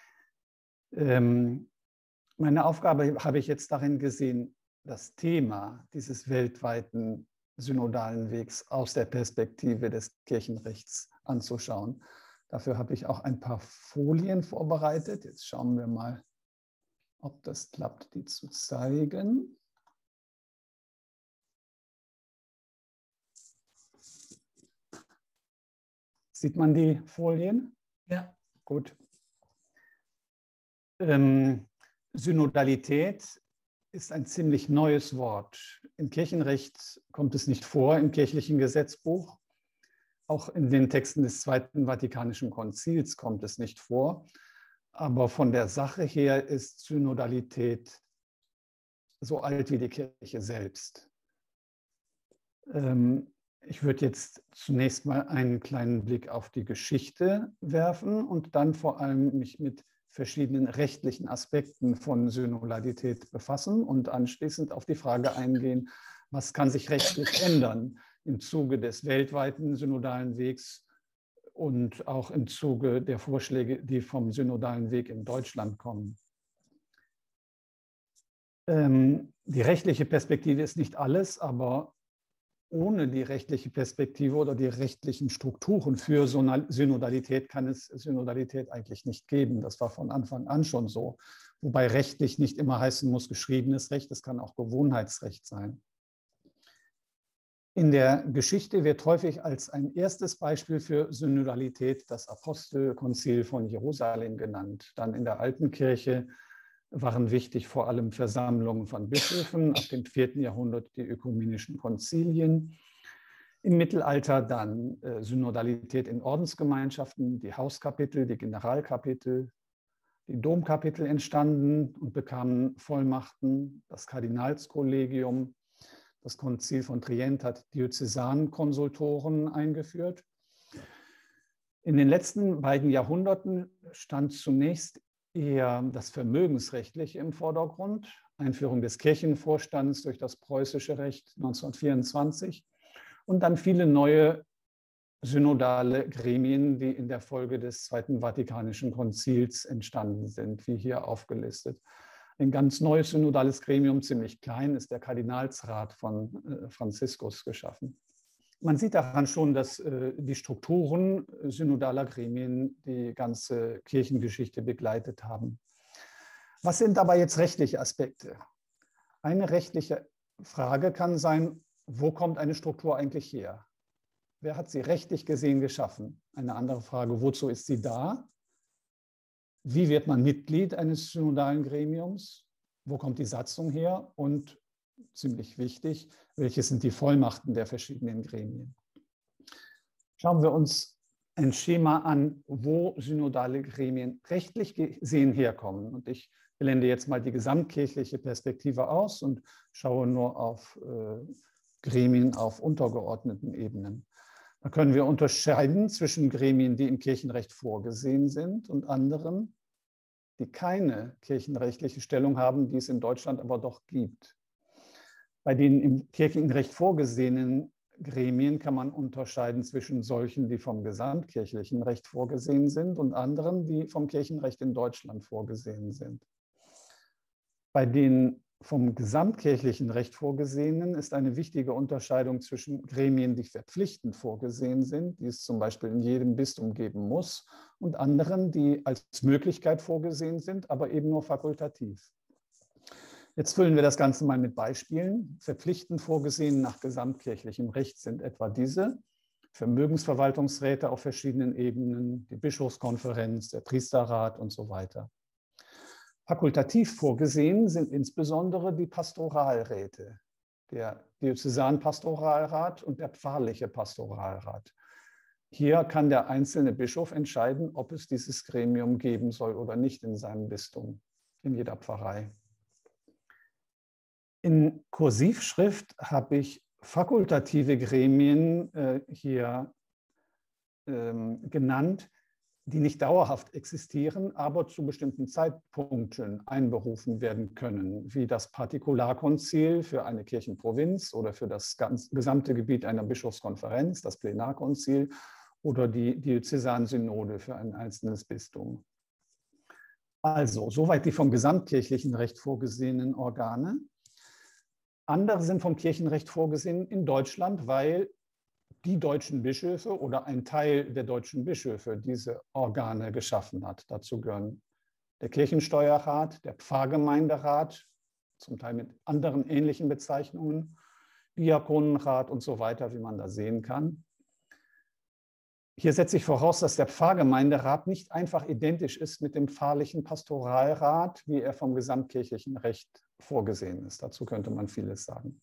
Ähm, meine Aufgabe habe ich jetzt darin gesehen, das Thema dieses weltweiten synodalen Wegs aus der Perspektive des Kirchenrechts anzuschauen. Dafür habe ich auch ein paar Folien vorbereitet. Jetzt schauen wir mal, ob das klappt, die zu zeigen. Sieht man die Folien? Ja. Gut. Ähm, Synodalität ist ein ziemlich neues Wort. Im Kirchenrecht kommt es nicht vor, im kirchlichen Gesetzbuch. Auch in den Texten des Zweiten Vatikanischen Konzils kommt es nicht vor. Aber von der Sache her ist Synodalität so alt wie die Kirche selbst. Ich würde jetzt zunächst mal einen kleinen Blick auf die Geschichte werfen und dann vor allem mich mit verschiedenen rechtlichen Aspekten von Synodalität befassen und anschließend auf die Frage eingehen, was kann sich rechtlich ändern im Zuge des weltweiten synodalen Wegs und auch im Zuge der Vorschläge, die vom synodalen Weg in Deutschland kommen. Ähm, die rechtliche Perspektive ist nicht alles, aber ohne die rechtliche Perspektive oder die rechtlichen Strukturen für Synodalität kann es Synodalität eigentlich nicht geben. Das war von Anfang an schon so. Wobei rechtlich nicht immer heißen muss geschriebenes Recht, es kann auch Gewohnheitsrecht sein. In der Geschichte wird häufig als ein erstes Beispiel für Synodalität das Apostelkonzil von Jerusalem genannt. Dann in der alten Kirche waren wichtig vor allem Versammlungen von Bischöfen, ab dem vierten Jahrhundert die ökumenischen Konzilien. Im Mittelalter dann äh, Synodalität in Ordensgemeinschaften, die Hauskapitel, die Generalkapitel, die Domkapitel entstanden und bekamen Vollmachten, das Kardinalskollegium. Das Konzil von Trient hat Diözesankonsultoren eingeführt. In den letzten beiden Jahrhunderten stand zunächst eher das Vermögensrechtliche im Vordergrund. Einführung des Kirchenvorstands durch das preußische Recht neunzehnhundertvierundzwanzig und dann viele neue synodale Gremien, die in der Folge des Zweiten Vatikanischen Konzils entstanden sind, wie hier aufgelistet. Ein ganz neues synodales Gremium, ziemlich klein, ist der Kardinalsrat von Franziskus geschaffen. Man sieht daran schon, dass die Strukturen synodaler Gremien die ganze Kirchengeschichte begleitet haben. Was sind dabei jetzt rechtliche Aspekte? Eine rechtliche Frage kann sein, wo kommt eine Struktur eigentlich her? Wer hat sie rechtlich gesehen geschaffen? Eine andere Frage, wozu ist sie da? Wie wird man Mitglied eines synodalen Gremiums? Wo kommt die Satzung her? Und ziemlich wichtig, welche sind die Vollmachten der verschiedenen Gremien? Schauen wir uns ein Schema an, wo synodale Gremien rechtlich gesehen herkommen. Und ich blende jetzt mal die gesamtkirchliche Perspektive aus und schaue nur auf äh, Gremien auf untergeordneten Ebenen. Da können wir unterscheiden zwischen Gremien, die im Kirchenrecht vorgesehen sind und anderen, die keine kirchenrechtliche Stellung haben, die es in Deutschland aber doch gibt. Bei den im Kirchenrecht vorgesehenen Gremien kann man unterscheiden zwischen solchen, die vom gesamtkirchlichen Recht vorgesehen sind und anderen, die vom Kirchenrecht in Deutschland vorgesehen sind. Bei den vom gesamtkirchlichen Recht vorgesehenen ist eine wichtige Unterscheidung zwischen Gremien, die verpflichtend vorgesehen sind, die es zum Beispiel in jedem Bistum geben muss, und anderen, die als Möglichkeit vorgesehen sind, aber eben nur fakultativ. Jetzt füllen wir das Ganze mal mit Beispielen. Verpflichtend vorgesehen nach gesamtkirchlichem Recht sind etwa diese: Vermögensverwaltungsräte auf verschiedenen Ebenen, die Bischofskonferenz, der Priesterrat und so weiter. Fakultativ vorgesehen sind insbesondere die Pastoralräte, der Diözesanpastoralrat und der pfarrliche Pastoralrat. Hier kann der einzelne Bischof entscheiden, ob es dieses Gremium geben soll oder nicht in seinem Bistum, in jeder Pfarrei. In Kursivschrift habe ich fakultative Gremien äh, hier ähm, genannt, die nicht dauerhaft existieren, aber zu bestimmten Zeitpunkten einberufen werden können, wie das Partikularkonzil für eine Kirchenprovinz oder für das ganz, gesamte Gebiet einer Bischofskonferenz, das Plenarkonzil, oder die Diözesansynode für ein einzelnes Bistum. Also, soweit die vom gesamtkirchlichen Recht vorgesehenen Organe. Andere sind vom Kirchenrecht vorgesehen in Deutschland, weil die deutschen Bischöfe oder ein Teil der deutschen Bischöfe diese Organe geschaffen hat. Dazu gehören der Kirchensteuerrat, der Pfarrgemeinderat, zum Teil mit anderen ähnlichen Bezeichnungen, Diakonenrat und so weiter, wie man da sehen kann. Hier setze ich voraus, dass der Pfarrgemeinderat nicht einfach identisch ist mit dem pfarrlichen Pastoralrat, wie er vom gesamtkirchlichen Recht vorgesehen ist. Dazu könnte man vieles sagen.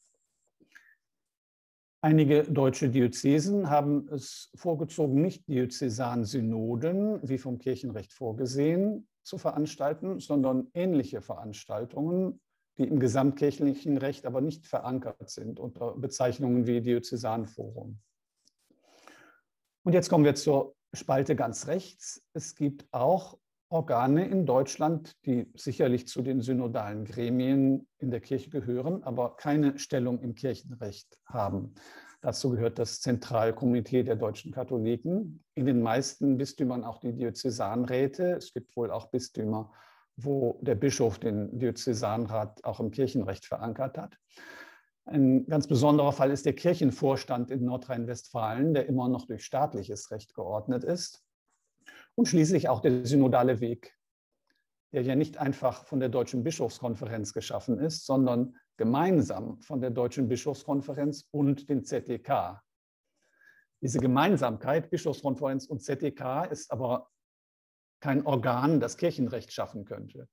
Einige deutsche Diözesen haben es vorgezogen, nicht Diözesansynoden, wie vom Kirchenrecht vorgesehen, zu veranstalten, sondern ähnliche Veranstaltungen, die im gesamtkirchlichen Recht aber nicht verankert sind, unter Bezeichnungen wie Diözesanforum. Und jetzt kommen wir zur Spalte ganz rechts. Es gibt auch Organe in Deutschland, die sicherlich zu den synodalen Gremien in der Kirche gehören, aber keine Stellung im Kirchenrecht haben. Dazu gehört das Zentralkomitee der deutschen Katholiken. In den meisten Bistümern auch die Diözesanräte. Es gibt wohl auch Bistümer, wo der Bischof den Diözesanrat auch im Kirchenrecht verankert hat. Ein ganz besonderer Fall ist der Kirchenvorstand in Nordrhein-Westfalen, der immer noch durch staatliches Recht geordnet ist. Und schließlich auch der synodale Weg, der ja nicht einfach von der Deutschen Bischofskonferenz geschaffen ist, sondern gemeinsam von der Deutschen Bischofskonferenz und dem Z D K. Diese Gemeinsamkeit, Bischofskonferenz und Z D K, ist aber kein Organ, das Kirchenrecht schaffen könnte.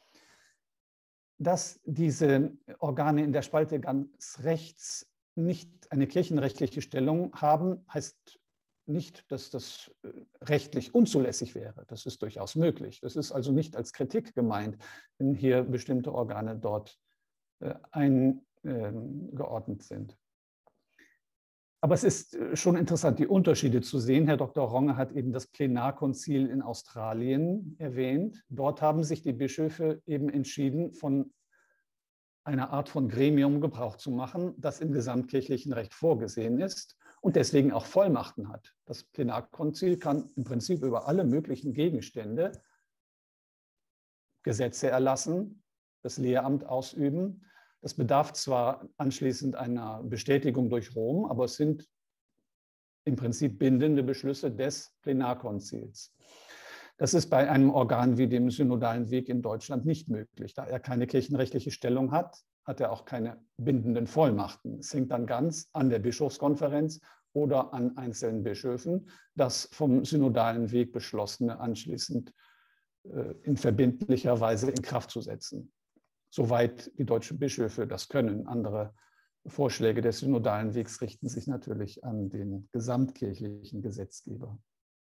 Dass diese Organe in der Spalte ganz rechts nicht eine kirchenrechtliche Stellung haben, heißt nicht, dass das rechtlich unzulässig wäre. Das ist durchaus möglich. Das ist also nicht als Kritik gemeint, wenn hier bestimmte Organe dort ein äh, geordnet sind. Aber es ist schon interessant, die Unterschiede zu sehen. Herr Doktor Ronge hat eben das Plenarkonzil in Australien erwähnt. Dort haben sich die Bischöfe eben entschieden, von einer Art von Gremium Gebrauch zu machen, das im gesamtkirchlichen Recht vorgesehen ist und deswegen auch Vollmachten hat. Das Plenarkonzil kann im Prinzip über alle möglichen Gegenstände Gesetze erlassen, das Lehramt ausüben. Das bedarf zwar anschließend einer Bestätigung durch Rom, aber es sind im Prinzip bindende Beschlüsse des Plenarkonzils. Das ist bei einem Organ wie dem Synodalen Weg in Deutschland nicht möglich. Da er keine kirchenrechtliche Stellung hat, hat er auch keine bindenden Vollmachten. Es hängt dann ganz an der Bischofskonferenz oder an einzelnen Bischöfen, das vom Synodalen Weg Beschlossene anschließend äh, in verbindlicher Weise in Kraft zu setzen. Soweit die deutschen Bischöfe das können. Andere Vorschläge des Synodalen Wegs richten sich natürlich an den gesamtkirchlichen Gesetzgeber.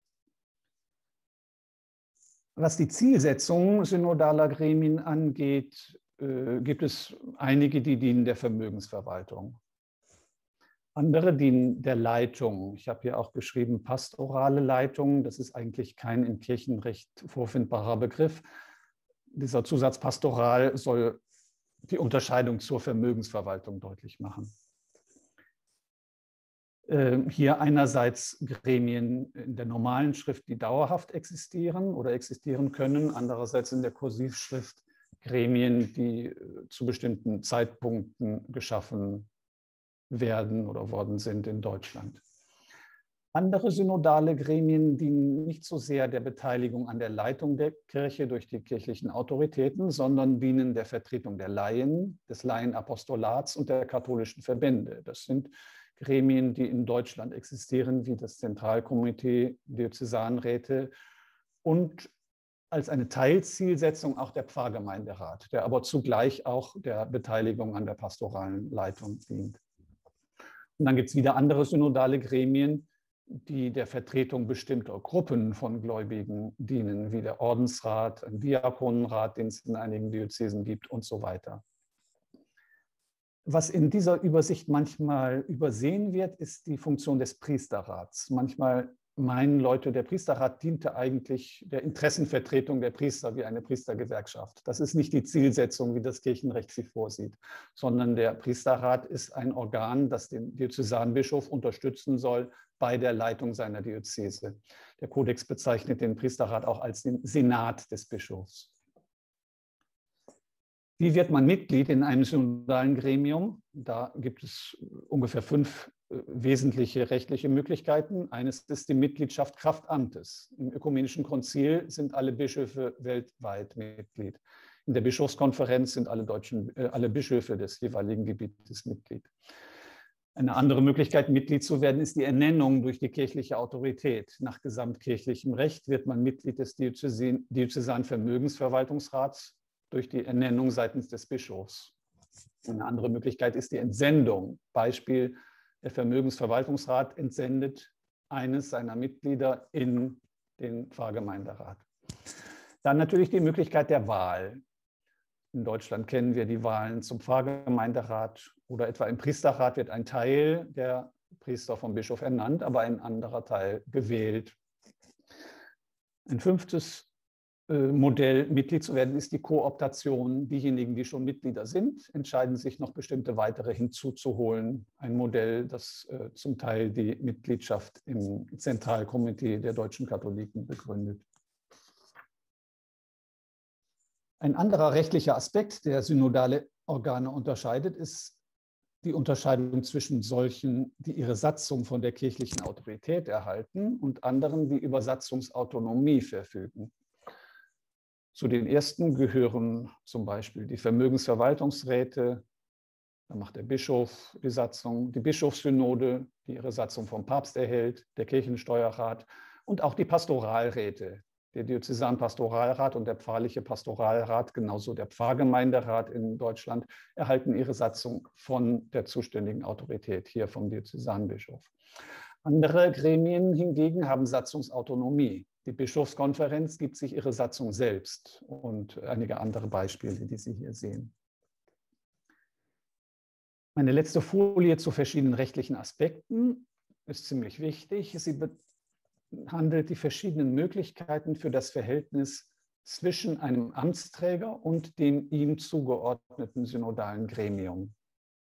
Was die Zielsetzung synodaler Gremien angeht, äh, gibt es einige, die dienen der Vermögensverwaltung. Andere dienen der Leitung. Ich habe hier auch geschrieben, pastorale Leitung. Das ist eigentlich kein im Kirchenrecht vorfindbarer Begriff. Dieser Zusatz pastoral soll die Unterscheidung zur Vermögensverwaltung deutlich machen. Hier einerseits Gremien in der normalen Schrift, die dauerhaft existieren oder existieren können, andererseits in der Kursivschrift Gremien, die zu bestimmten Zeitpunkten geschaffen werden oder worden sind in Deutschland. Andere synodale Gremien dienen nicht so sehr der Beteiligung an der Leitung der Kirche durch die kirchlichen Autoritäten, sondern dienen der Vertretung der Laien, des Laienapostolats und der katholischen Verbände. Das sind Gremien, die in Deutschland existieren, wie das Zentralkomitee, Diözesanräte und als eine Teilzielsetzung auch der Pfarrgemeinderat, der aber zugleich auch der Beteiligung an der pastoralen Leitung dient. Und dann gibt es wieder andere synodale Gremien, die der Vertretung bestimmter Gruppen von Gläubigen dienen, wie der Ordensrat, ein Diakonenrat, den es in einigen Diözesen gibt und so weiter. Was in dieser Übersicht manchmal übersehen wird, ist die Funktion des Priesterrats. Manchmal meinen Leute, der Priesterrat diente eigentlich der Interessenvertretung der Priester wie eine Priestergewerkschaft. Das ist nicht die Zielsetzung, wie das Kirchenrecht sie vorsieht, sondern der Priesterrat ist ein Organ, das den Diözesanbischof unterstützen soll bei der Leitung seiner Diözese. Der Kodex bezeichnet den Priesterrat auch als den Senat des Bischofs. Wie wird man Mitglied in einem synodalen Gremium? Da gibt es ungefähr fünf wesentliche rechtliche Möglichkeiten. Eines ist die Mitgliedschaft kraft Amtes. Im Ökumenischen Konzil sind alle Bischöfe weltweit Mitglied. In der Bischofskonferenz sind alle, deutschen, äh, alle Bischöfe des jeweiligen Gebietes Mitglied. Eine andere Möglichkeit, Mitglied zu werden, ist die Ernennung durch die kirchliche Autorität. Nach gesamtkirchlichem Recht wird man Mitglied des Diözesanvermögensverwaltungsrats durch die Ernennung seitens des Bischofs. Eine andere Möglichkeit ist die Entsendung. Beispiel: Der Vermögensverwaltungsrat entsendet eines seiner Mitglieder in den Pfarrgemeinderat. Dann natürlich die Möglichkeit der Wahl. In Deutschland kennen wir die Wahlen zum Pfarrgemeinderat oder etwa im Priesterrat wird ein Teil der Priester vom Bischof ernannt, aber ein anderer Teil gewählt. Ein fünftes Modell, Mitglied zu werden, ist die Kooptation. Diejenigen, die schon Mitglieder sind, entscheiden sich noch bestimmte weitere hinzuzuholen. Ein Modell, das äh, zum Teil die Mitgliedschaft im Zentralkomitee der deutschen Katholiken begründet. Ein anderer rechtlicher Aspekt, der synodale Organe unterscheidet, ist die Unterscheidung zwischen solchen, die ihre Satzung von der kirchlichen Autorität erhalten, und anderen, die über Satzungsautonomie verfügen. Zu den ersten gehören zum Beispiel die Vermögensverwaltungsräte, da macht der Bischof die Satzung, die Bischofssynode, die ihre Satzung vom Papst erhält, der Kirchensteuerrat und auch die Pastoralräte, der Diözesanpastoralrat und der pfarrliche Pastoralrat, genauso der Pfarrgemeinderat in Deutschland, erhalten ihre Satzung von der zuständigen Autorität, hier vom Diözesanbischof. Andere Gremien hingegen haben Satzungsautonomie. Die Bischofskonferenz gibt sich ihre Satzung selbst und einige andere Beispiele, die Sie hier sehen. Meine letzte Folie zu verschiedenen rechtlichen Aspekten ist ziemlich wichtig. Sie behandelt die verschiedenen Möglichkeiten für das Verhältnis zwischen einem Amtsträger und dem ihm zugeordneten synodalen Gremium.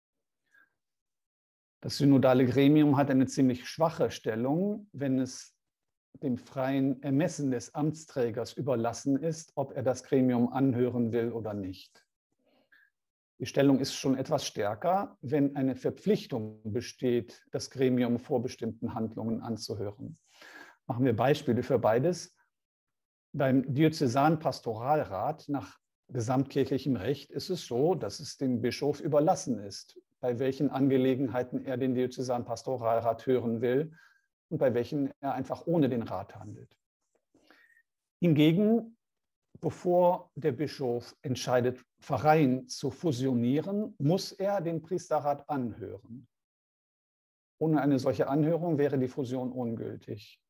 Das synodale Gremium hat eine ziemlich schwache Stellung, wenn es dem freien Ermessen des Amtsträgers überlassen ist, ob er das Gremium anhören will oder nicht. Die Stellung ist schon etwas stärker, wenn eine Verpflichtung besteht, das Gremium vor bestimmten Handlungen anzuhören. Machen wir Beispiele für beides. Beim Diözesanpastoralrat nach gesamtkirchlichem Recht ist es so, dass es dem Bischof überlassen ist, bei welchen Angelegenheiten er den Diözesanpastoralrat hören will und bei welchen er einfach ohne den Rat handelt. Hingegen, bevor der Bischof entscheidet, Pfarreien zu fusionieren, muss er den Priesterrat anhören. Ohne eine solche Anhörung wäre die Fusion ungültig.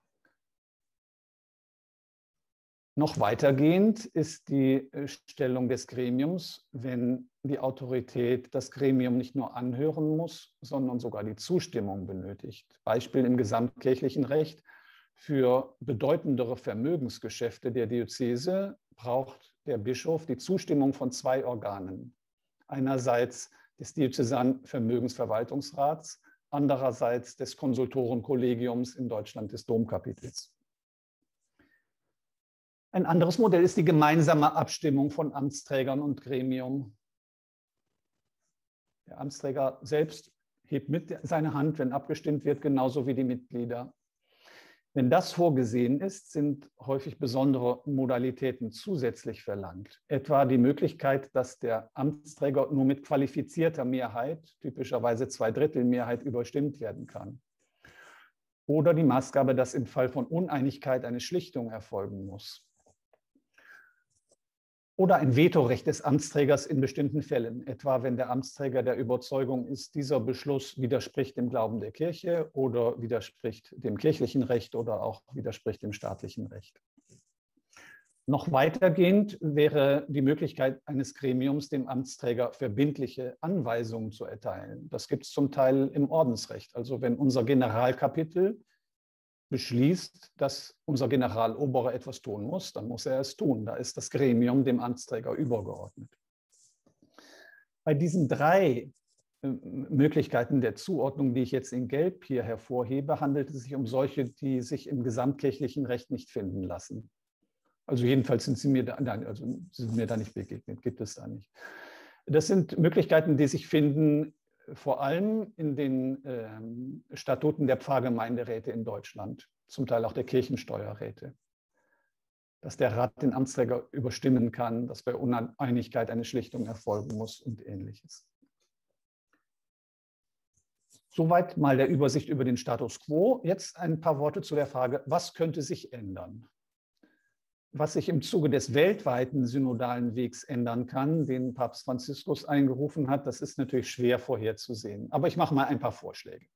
Noch weitergehend ist die Stellung des Gremiums, wenn die Autorität das Gremium nicht nur anhören muss, sondern sogar die Zustimmung benötigt. Beispiel im gesamtkirchlichen Recht: Für bedeutendere Vermögensgeschäfte der Diözese braucht der Bischof die Zustimmung von zwei Organen. Einerseits des Diözesanvermögensverwaltungsrats, andererseits des Konsultorenkollegiums in Deutschland des Domkapitels. Ein anderes Modell ist die gemeinsame Abstimmung von Amtsträgern und Gremium. Der Amtsträger selbst hebt mit seine Hand, wenn abgestimmt wird, genauso wie die Mitglieder. Wenn das vorgesehen ist, sind häufig besondere Modalitäten zusätzlich verlangt. Etwa die Möglichkeit, dass der Amtsträger nur mit qualifizierter Mehrheit, typischerweise Zweidrittelmehrheit, überstimmt werden kann. Oder die Maßgabe, dass im Fall von Uneinigkeit eine Schlichtung erfolgen muss. Oder ein Vetorecht des Amtsträgers in bestimmten Fällen, etwa wenn der Amtsträger der Überzeugung ist, dieser Beschluss widerspricht dem Glauben der Kirche oder widerspricht dem kirchlichen Recht oder auch widerspricht dem staatlichen Recht. Noch weitergehend wäre die Möglichkeit eines Gremiums, dem Amtsträger verbindliche Anweisungen zu erteilen. Das gibt es zum Teil im Ordensrecht. Also wenn unser Generalkapitel beschließt, dass unser Generaloberer etwas tun muss, dann muss er es tun. Da ist das Gremium dem Amtsträger übergeordnet. Bei diesen drei äh, Möglichkeiten der Zuordnung, die ich jetzt in Gelb hier hervorhebe, handelt es sich um solche, die sich im gesamtkirchlichen Recht nicht finden lassen. Also jedenfalls sind sie mir da, nein, also sind mir da nicht begegnet, gibt es da nicht. Das sind Möglichkeiten, die sich finden vor allem in den äh, Statuten der Pfarrgemeinderäte in Deutschland, zum Teil auch der Kirchensteuerräte. Dass der Rat den Amtsträger überstimmen kann, dass bei Uneinigkeit eine Schlichtung erfolgen muss und Ähnliches. Soweit mal der Übersicht über den Status quo. Jetzt ein paar Worte zu der Frage, was könnte sich ändern? Was sich im Zuge des weltweiten synodalen Wegs ändern kann, den Papst Franziskus eingerufen hat, das ist natürlich schwer vorherzusehen. Aber ich mache mal ein paar Vorschläge,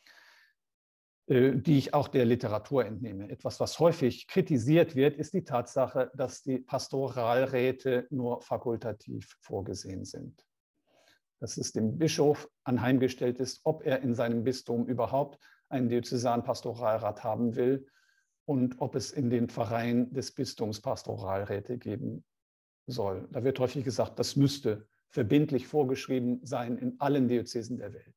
die ich auch der Literatur entnehme. Etwas, was häufig kritisiert wird, ist die Tatsache, dass die Pastoralräte nur fakultativ vorgesehen sind. Dass es dem Bischof anheimgestellt ist, ob er in seinem Bistum überhaupt einen Diözesanpastoralrat haben will und ob es in den Pfarreien des Bistums Pastoralräte geben soll. Da wird häufig gesagt, das müsste verbindlich vorgeschrieben sein in allen Diözesen der Welt.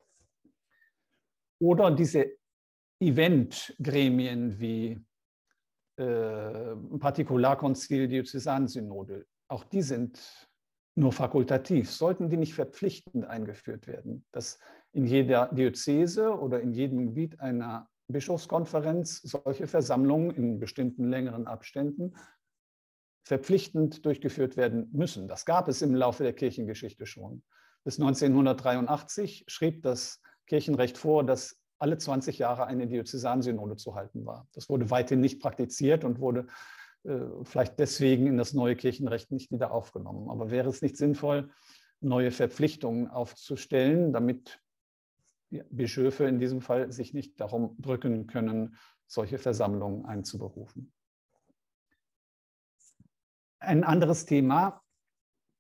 Oder diese Eventgremien wie äh, Partikularkonzil, Diözesansynode, auch die sind nur fakultativ. Sollten die nicht verpflichtend eingeführt werden, dass in jeder Diözese oder in jedem Gebiet einer Bischofskonferenz solche Versammlungen in bestimmten längeren Abständen verpflichtend durchgeführt werden müssen. Das gab es im Laufe der Kirchengeschichte schon. Bis neunzehnhundertdreiundachtzig schrieb das Kirchenrecht vor, dass alle zwanzig Jahre eine Diözesansynode zu halten war. Das wurde weiterhin nicht praktiziert und wurde äh, vielleicht deswegen in das neue Kirchenrecht nicht wieder aufgenommen. Aber wäre es nicht sinnvoll, neue Verpflichtungen aufzustellen, damit die Bischöfe in diesem Fall sich nicht darum drücken können, solche Versammlungen einzuberufen? Ein anderes Thema,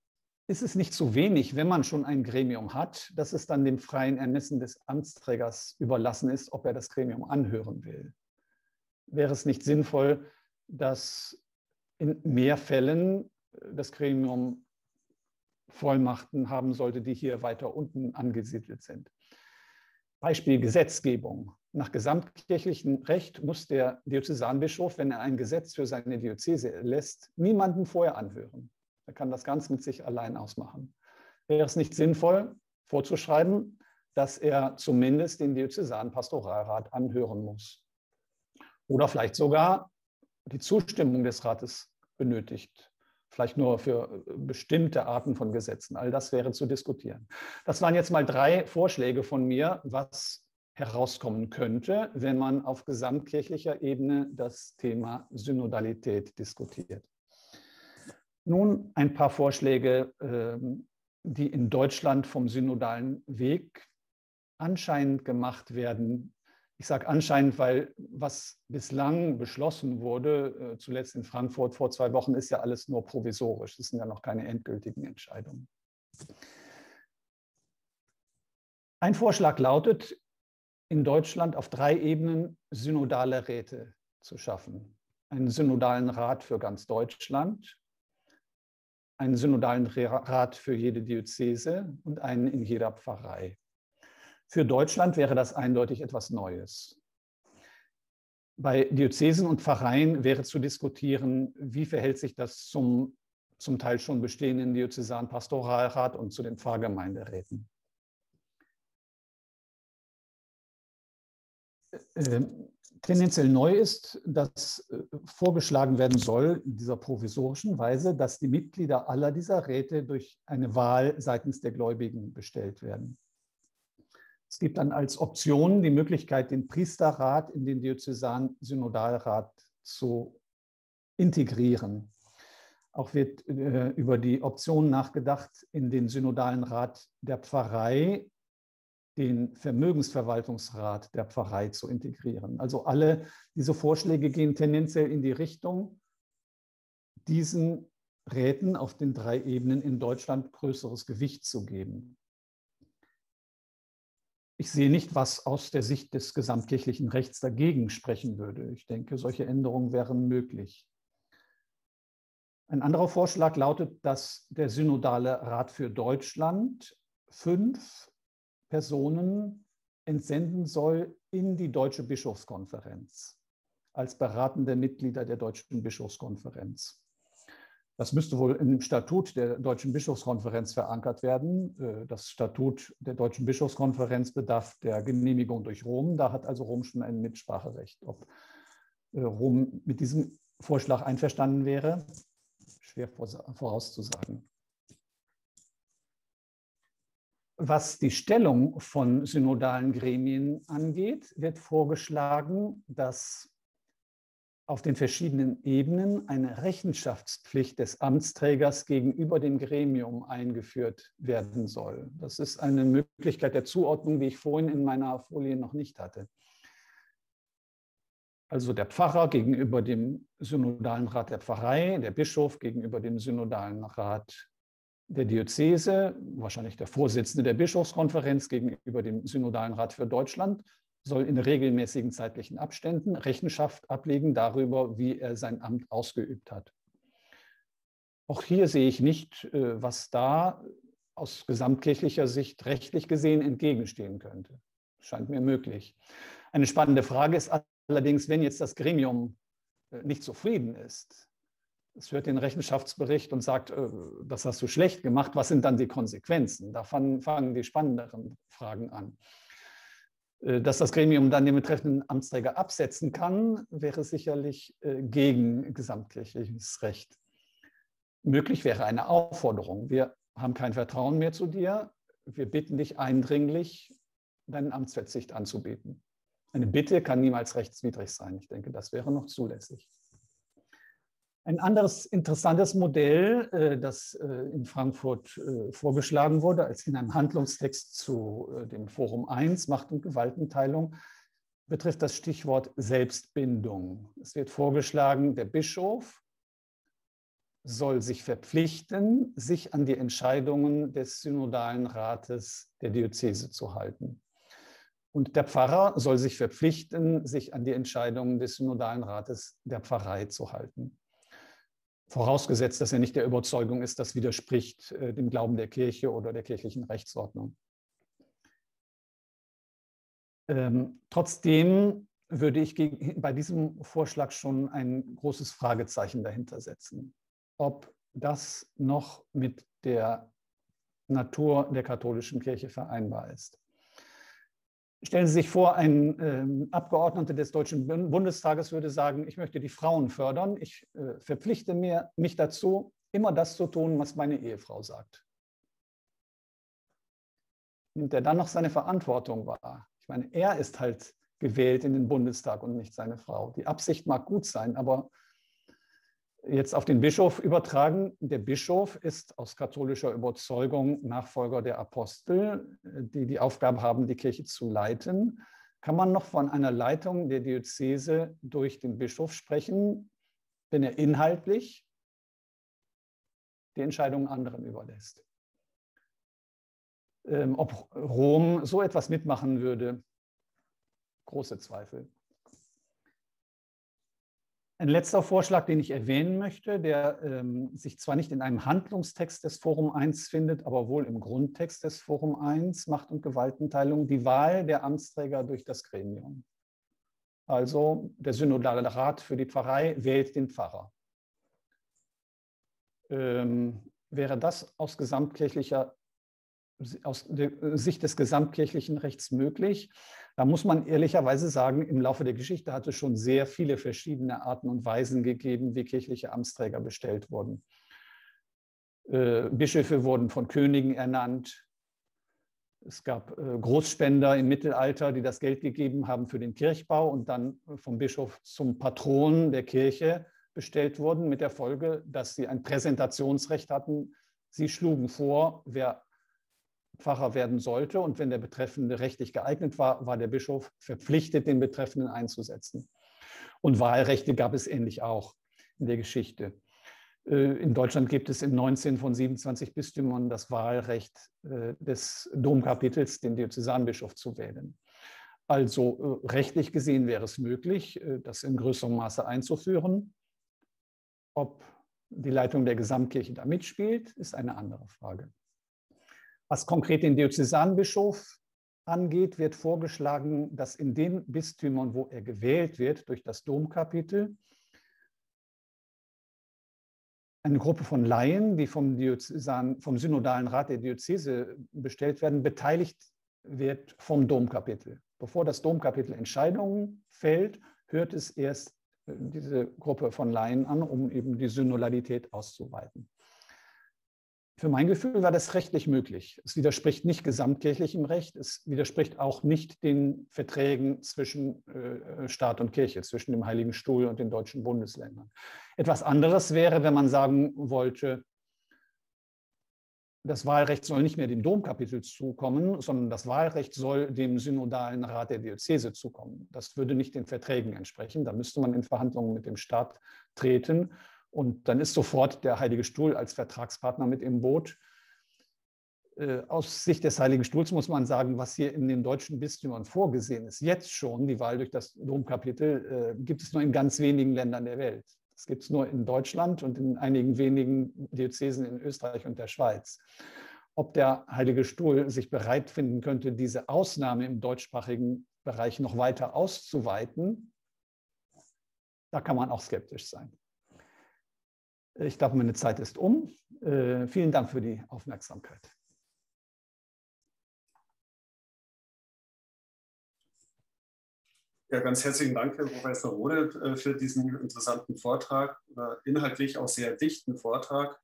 ist es nicht zu wenig, wenn man schon ein Gremium hat, dass es dann dem freien Ermessen des Amtsträgers überlassen ist, ob er das Gremium anhören will? Wäre es nicht sinnvoll, dass in mehr Fällen das Gremium Vollmachten haben sollte, die hier weiter unten angesiedelt sind? Beispiel Gesetzgebung. Nach gesamtkirchlichem Recht muss der Diözesanbischof, wenn er ein Gesetz für seine Diözese erlässt, niemanden vorher anhören. Er kann das ganz mit sich allein ausmachen. Wäre es nicht sinnvoll, vorzuschreiben, dass er zumindest den Diözesanpastoralrat anhören muss? Oder vielleicht sogar die Zustimmung des Rates benötigt. Vielleicht nur für bestimmte Arten von Gesetzen. All das wäre zu diskutieren. Das waren jetzt mal drei Vorschläge von mir, was herauskommen könnte, wenn man auf gesamtkirchlicher Ebene das Thema Synodalität diskutiert. Nun ein paar Vorschläge, die in Deutschland vom synodalen Weg anscheinend gemacht werden. Ich sage anscheinend, weil was bislang beschlossen wurde, zuletzt in Frankfurt vor zwei Wochen, ist ja alles nur provisorisch. Das sind ja noch keine endgültigen Entscheidungen. Ein Vorschlag lautet, in Deutschland auf drei Ebenen synodale Räte zu schaffen. Einen synodalen Rat für ganz Deutschland, einen synodalen Rat für jede Diözese und einen in jeder Pfarrei. Für Deutschland wäre das eindeutig etwas Neues. Bei Diözesen und Pfarreien wäre zu diskutieren, wie verhält sich das zum, zum Teil schon bestehenden Diözesanpastoralrat und zu den Pfarrgemeinderäten. Äh, tendenziell neu ist, dass äh, vorgeschlagen werden soll, in dieser provisorischen Weise, dass die Mitglieder aller dieser Räte durch eine Wahl seitens der Gläubigen bestellt werden. Es gibt dann als Option die Möglichkeit, den Priesterrat in den Diözesan-Synodalrat zu integrieren. Auch wird äh, über die Option nachgedacht, in den Synodalen Rat der Pfarrei den Vermögensverwaltungsrat der Pfarrei zu integrieren. Also alle diese Vorschläge gehen tendenziell in die Richtung, diesen Räten auf den drei Ebenen in Deutschland größeres Gewicht zu geben. Ich sehe nicht, was aus der Sicht des gesamtkirchlichen Rechts dagegen sprechen würde. Ich denke, solche Änderungen wären möglich. Ein anderer Vorschlag lautet, dass der Synodale Rat für Deutschland fünf Personen entsenden soll in die Deutsche Bischofskonferenz als beratende Mitglieder der Deutschen Bischofskonferenz. Das müsste wohl im Statut der Deutschen Bischofskonferenz verankert werden. Das Statut der Deutschen Bischofskonferenz bedarf der Genehmigung durch Rom. Da hat also Rom schon ein Mitspracherecht. Ob Rom mit diesem Vorschlag einverstanden wäre, schwer vorauszusagen. Was die Stellung von synodalen Gremien angeht, wird vorgeschlagen, dass auf den verschiedenen Ebenen eine Rechenschaftspflicht des Amtsträgers gegenüber dem Gremium eingeführt werden soll. Das ist eine Möglichkeit der Zuordnung, die ich vorhin in meiner Folie noch nicht hatte. Also der Pfarrer gegenüber dem Synodalen Rat der Pfarrei, der Bischof gegenüber dem Synodalen Rat der Diözese, wahrscheinlich der Vorsitzende der Bischofskonferenz gegenüber dem Synodalen Rat für Deutschland, soll in regelmäßigen zeitlichen Abständen Rechenschaft ablegen darüber, wie er sein Amt ausgeübt hat. Auch hier sehe ich nicht, was da aus gesamtkirchlicher Sicht rechtlich gesehen entgegenstehen könnte. Scheint mir möglich. Eine spannende Frage ist allerdings, wenn jetzt das Gremium nicht zufrieden ist, es hört den Rechenschaftsbericht und sagt, das hast du schlecht gemacht, was sind dann die Konsequenzen? Da fangen die spannenderen Fragen an. Dass das Gremium dann den betreffenden Amtsträger absetzen kann, wäre sicherlich gegen gesamtkirchliches Recht. Möglich wäre eine Aufforderung. Wir haben kein Vertrauen mehr zu dir. Wir bitten dich eindringlich, deinen Amtsverzicht anzubieten. Eine Bitte kann niemals rechtswidrig sein. Ich denke, das wäre noch zulässig. Ein anderes interessantes Modell, das in Frankfurt vorgeschlagen wurde, als in einem Handlungstext zu dem Forum eins, Macht- und Gewaltenteilung, betrifft das Stichwort Selbstbindung. Es wird vorgeschlagen, der Bischof soll sich verpflichten, sich an die Entscheidungen des Synodalen Rates der Diözese zu halten. Und der Pfarrer soll sich verpflichten, sich an die Entscheidungen des Synodalen Rates der Pfarrei zu halten. Vorausgesetzt, dass er nicht der Überzeugung ist, das widerspricht äh, dem Glauben der Kirche oder der kirchlichen Rechtsordnung. Ähm, trotzdem würde ich gegen, bei diesem Vorschlag schon ein großes Fragezeichen dahinter setzen, ob das noch mit der Natur der katholischen Kirche vereinbar ist. Stellen Sie sich vor, ein äh, Abgeordneter des Deutschen Bundestages würde sagen, ich möchte die Frauen fördern, ich äh, verpflichte mir, mich dazu, immer das zu tun, was meine Ehefrau sagt. Nimmt er dann noch seine Verantwortung wahr? Ich meine, er ist halt gewählt in den Bundestag und nicht seine Frau. Die Absicht mag gut sein, aber jetzt auf den Bischof übertragen, der Bischof ist aus katholischer Überzeugung Nachfolger der Apostel, die die Aufgabe haben, die Kirche zu leiten. Kann man noch von einer Leitung der Diözese durch den Bischof sprechen, wenn er inhaltlich die Entscheidungen anderen überlässt? Ähm, ob Rom so etwas mitmachen würde, große Zweifel. Ein letzter Vorschlag, den ich erwähnen möchte, der ähm, sich zwar nicht in einem Handlungstext des Forum eins findet, aber wohl im Grundtext des Forum eins, Macht- und Gewaltenteilung, die Wahl der Amtsträger durch das Gremium. Also der Synodale Rat für die Pfarrei wählt den Pfarrer. Ähm, wäre das aus gesamtkirchlicher aus der Sicht des gesamtkirchlichen Rechts möglich? Da muss man ehrlicherweise sagen, im Laufe der Geschichte hat es schon sehr viele verschiedene Arten und Weisen gegeben, wie kirchliche Amtsträger bestellt wurden. Äh, Bischöfe wurden von Königen ernannt. Es gab äh, Großspender im Mittelalter, die das Geld gegeben haben für den Kirchbau und dann vom Bischof zum Patron der Kirche bestellt wurden, mit der Folge, dass sie ein Präsentationsrecht hatten. Sie schlugen vor, wer Pfarrer werden sollte, und wenn der Betreffende rechtlich geeignet war, war der Bischof verpflichtet, den Betreffenden einzusetzen. Und Wahlrechte gab es ähnlich auch in der Geschichte. In Deutschland gibt es in neunzehn von siebenundzwanzig Bistümern das Wahlrecht des Domkapitels, den Diözesanbischof zu wählen. Also rechtlich gesehen wäre es möglich, das in größerem Maße einzuführen. Ob die Leitung der Gesamtkirche da mitspielt, ist eine andere Frage. Was konkret den Diözesanbischof angeht, wird vorgeschlagen, dass in den Bistümern, wo er gewählt wird durch das Domkapitel, eine Gruppe von Laien, die vom, Diözesan, vom Synodalen Rat der Diözese bestellt werden, beteiligt wird vom Domkapitel. Bevor das Domkapitel Entscheidungen fällt, hört es erst diese Gruppe von Laien an, um eben die Synodalität auszuweiten. Für mein Gefühl war das rechtlich möglich. Es widerspricht nicht gesamtkirchlichem Recht, es widerspricht auch nicht den Verträgen zwischen äh, Staat und Kirche, zwischen dem Heiligen Stuhl und den deutschen Bundesländern. Etwas anderes wäre, wenn man sagen wollte, das Wahlrecht soll nicht mehr dem Domkapitel zukommen, sondern das Wahlrecht soll dem Synodalen Rat der Diözese zukommen. Das würde nicht den Verträgen entsprechen. Da müsste man in Verhandlungen mit dem Staat treten. Und dann ist sofort der Heilige Stuhl als Vertragspartner mit im Boot. Aus Sicht des Heiligen Stuhls muss man sagen, was hier in den deutschen Bistümern vorgesehen ist, jetzt schon, die Wahl durch das Domkapitel, gibt es nur in ganz wenigen Ländern der Welt. Das gibt es nur in Deutschland und in einigen wenigen Diözesen in Österreich und der Schweiz. Ob der Heilige Stuhl sich bereit finden könnte, diese Ausnahme im deutschsprachigen Bereich noch weiter auszuweiten, da kann man auch skeptisch sein. Ich glaube, meine Zeit ist um. Äh, vielen Dank für die Aufmerksamkeit. Ja, ganz herzlichen Dank, Herr Professor Rode, für diesen interessanten Vortrag, inhaltlich auch sehr dichten Vortrag.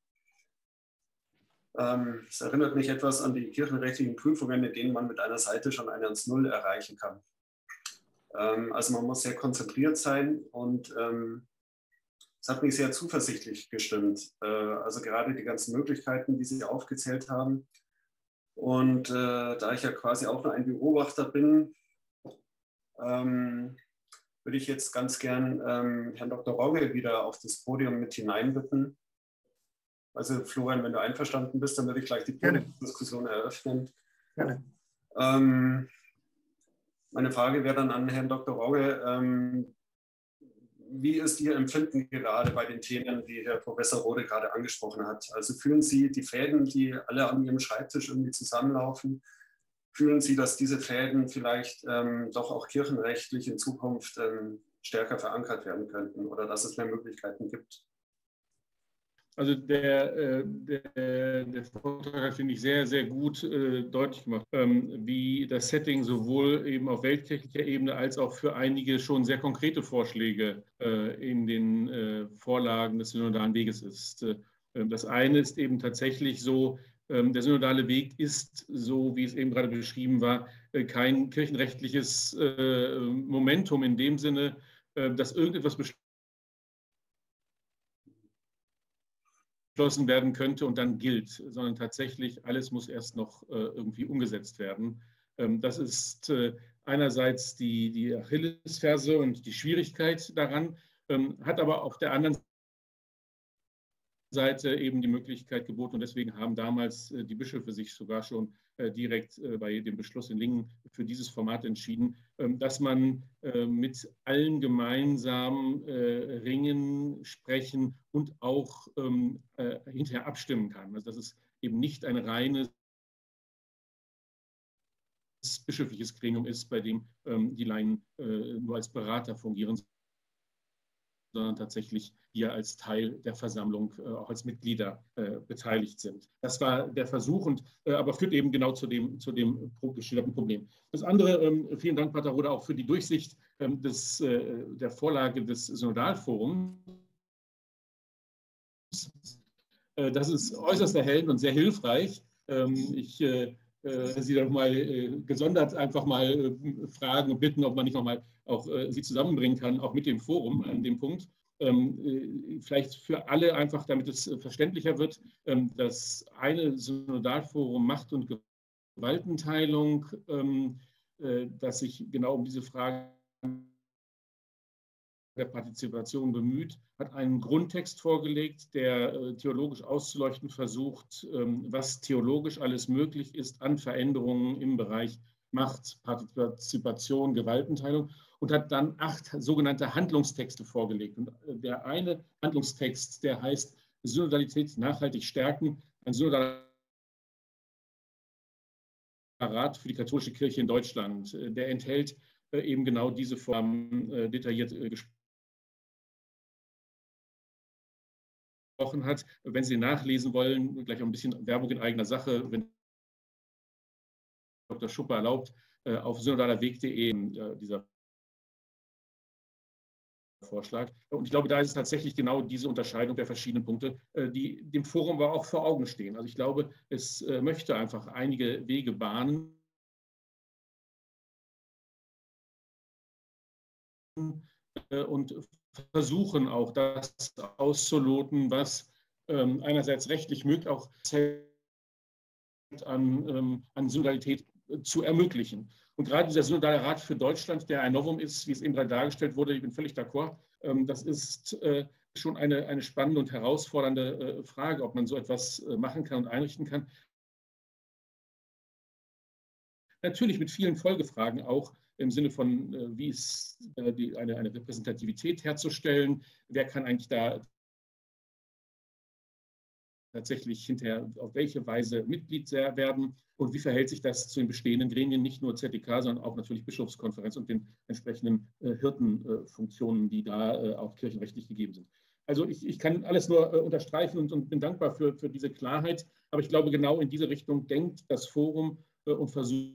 Es erinnert mich etwas an die kirchenrechtlichen Prüfungen, in denen man mit einer Seite schon eine ans Null erreichen kann. Also man muss sehr konzentriert sein und es hat mich sehr zuversichtlich gestimmt. Also gerade die ganzen Möglichkeiten, die Sie aufgezählt haben. Und äh, da ich ja quasi auch nur ein Beobachter bin, ähm, würde ich jetzt ganz gern ähm, Herrn Doktor Ronge wieder auf das Podium mit hineinbitten. Also Florian, wenn du einverstanden bist, dann würde ich gleich die Diskussion eröffnen. Gerne. Ähm, meine Frage wäre dann an Herrn Doktor Rogge. Ähm, wie ist Ihr Empfinden gerade bei den Themen, die Herr Professor Rode gerade angesprochen hat? Also fühlen Sie die Fäden, die alle an Ihrem Schreibtisch irgendwie zusammenlaufen, fühlen Sie, dass diese Fäden vielleicht ähm, doch auch kirchenrechtlich in Zukunft ähm, stärker verankert werden könnten oder dass es mehr Möglichkeiten gibt? Also der, der, der Vortrag hat, finde ich, sehr, sehr gut äh, deutlich gemacht, ähm, wie das Setting sowohl eben auf weltkirchlicher Ebene als auch für einige schon sehr konkrete Vorschläge äh, in den äh, Vorlagen des synodalen Weges ist. Äh, das eine ist eben tatsächlich so, äh, der synodale Weg ist, so wie es eben gerade beschrieben war, äh, kein kirchenrechtliches äh, Momentum in dem Sinne, äh, dass irgendetwas beschlossen beschlossen werden könnte und dann gilt, sondern tatsächlich alles muss erst noch äh, irgendwie umgesetzt werden. Ähm, das ist äh, einerseits die, die Achillesferse und die Schwierigkeit daran, ähm, hat aber auf der anderen Seite eben die Möglichkeit geboten und deswegen haben damals äh, die Bischöfe sich sogar schon äh, direkt äh, bei dem Beschluss in Lingen für dieses Format entschieden, ähm, dass man äh, mit allen gemeinsam äh, ringen, sprechen und auch ähm, äh, hinterher abstimmen kann. Also dass es eben nicht ein reines bischöfliches Gremium ist, bei dem ähm, die Laien äh, nur als Berater fungieren, sondern tatsächlich hier als Teil der Versammlung, äh, auch als Mitglieder äh, beteiligt sind. Das war der Versuch, und, äh, aber führt eben genau zu dem, zu dem geschilderten Problem. Das andere, ähm, vielen Dank, Pater Rode, auch für die Durchsicht ähm, des, äh, der Vorlage des Synodalforums. Äh, das ist äußerst erhellend und sehr hilfreich. Ähm, ich äh, Sie doch mal äh, gesondert einfach mal äh, fragen und bitten, ob man nicht nochmal auch äh, Sie zusammenbringen kann, auch mit dem Forum an dem Punkt. Ähm, äh, vielleicht für alle einfach, damit es äh, verständlicher wird, ähm, das eine Synodalforum Macht und Gewaltenteilung, ähm, äh, das sich genau um diese Frage der Partizipation bemüht, hat einen Grundtext vorgelegt, der äh, theologisch auszuleuchten versucht, ähm, was theologisch alles möglich ist an Veränderungen im Bereich Macht, Partizipation, Gewaltenteilung, und hat dann acht sogenannte Handlungstexte vorgelegt. Und äh, der eine Handlungstext, der heißt Synodalität nachhaltig stärken, ein synodaler Rat für die katholische Kirche in Deutschland. Äh, der enthält äh, eben genau diese Formen äh, detailliert äh, gesprochen hat. Wenn Sie nachlesen wollen, gleich auch ein bisschen Werbung in eigener Sache, wenn Doktor Schupper erlaubt, auf synodalerweg punkt de dieser Vorschlag. Und ich glaube, da ist es tatsächlich genau diese Unterscheidung der verschiedenen Punkte, die dem Forum aber auch vor Augen stehen. Also ich glaube, es möchte einfach einige Wege bahnen, und versuchen auch das auszuloten, was ähm, einerseits rechtlich möglich, auch an, ähm, an Synodalität zu ermöglichen. Und gerade dieser Synodale Rat für Deutschland, der ein Novum ist, wie es eben gerade dargestellt wurde, ich bin völlig d'accord, ähm, das ist äh, schon eine, eine spannende und herausfordernde äh, Frage, ob man so etwas äh, machen kann und einrichten kann. Natürlich mit vielen Folgefragen auch im Sinne von, äh, wie ist äh, die, eine, eine Repräsentativität herzustellen, wer kann eigentlich da tatsächlich hinterher auf welche Weise Mitglied werden und wie verhält sich das zu den bestehenden Gremien, nicht nur Z D K, sondern auch natürlich Bischofskonferenz und den entsprechenden äh, Hirtenfunktionen, äh, die da äh, auch kirchenrechtlich gegeben sind. Also ich, ich kann alles nur äh, unterstreichen und, und bin dankbar für, für diese Klarheit, aber ich glaube, genau in diese Richtung denkt das Forum äh, und versucht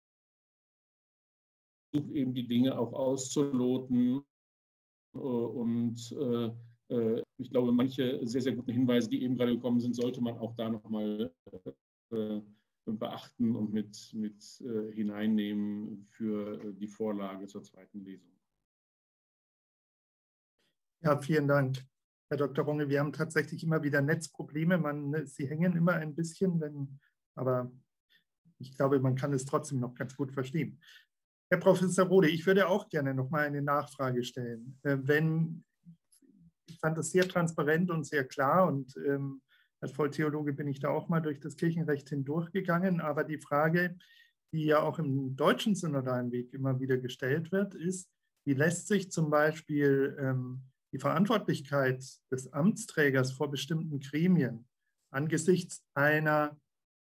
eben die Dinge auch auszuloten äh, und äh, ich glaube, manche sehr, sehr guten Hinweise, die eben gerade gekommen sind, sollte man auch da nochmal äh, beachten und mit, mit äh, hineinnehmen für die Vorlage zur zweiten Lesung. Ja, vielen Dank, Herr Doktor Runge. Wir haben tatsächlich immer wieder Netzprobleme. Man, sie hängen immer ein bisschen, wenn, aber ich glaube, man kann es trotzdem noch ganz gut verstehen. Herr Professor Rode, ich würde auch gerne noch mal eine Nachfrage stellen. Wenn Ich fand das sehr transparent und sehr klar und ähm, Als Volltheologe bin ich da auch mal durch das Kirchenrecht hindurchgegangen, aber die Frage, die ja auch im deutschen synodalen Weg immer wieder gestellt wird, ist, wie lässt sich zum Beispiel ähm, die Verantwortlichkeit des Amtsträgers vor bestimmten Gremien angesichts einer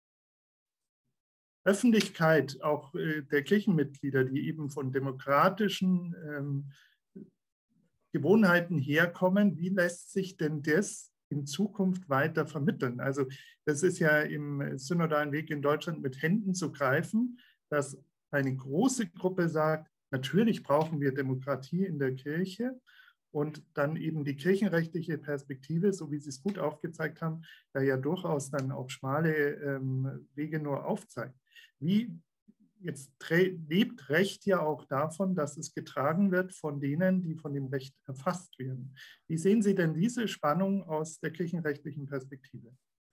Öffentlichkeit auch äh, der Kirchenmitglieder, die eben von demokratischen ähm, Gewohnheiten herkommen, wie lässt sich denn das in Zukunft weiter vermitteln? Also das ist ja im synodalen Weg in Deutschland mit Händen zu greifen, dass eine große Gruppe sagt, natürlich brauchen wir Demokratie in der Kirche und dann eben die kirchenrechtliche Perspektive, so wie Sie es gut aufgezeigt haben, da ja durchaus dann auch schmale ähm, Wege nur aufzeigt. Wie jetzt lebt Recht ja auch davon, dass es getragen wird von denen, die von dem Recht erfasst werden. Wie sehen Sie denn diese Spannung aus der kirchenrechtlichen Perspektive?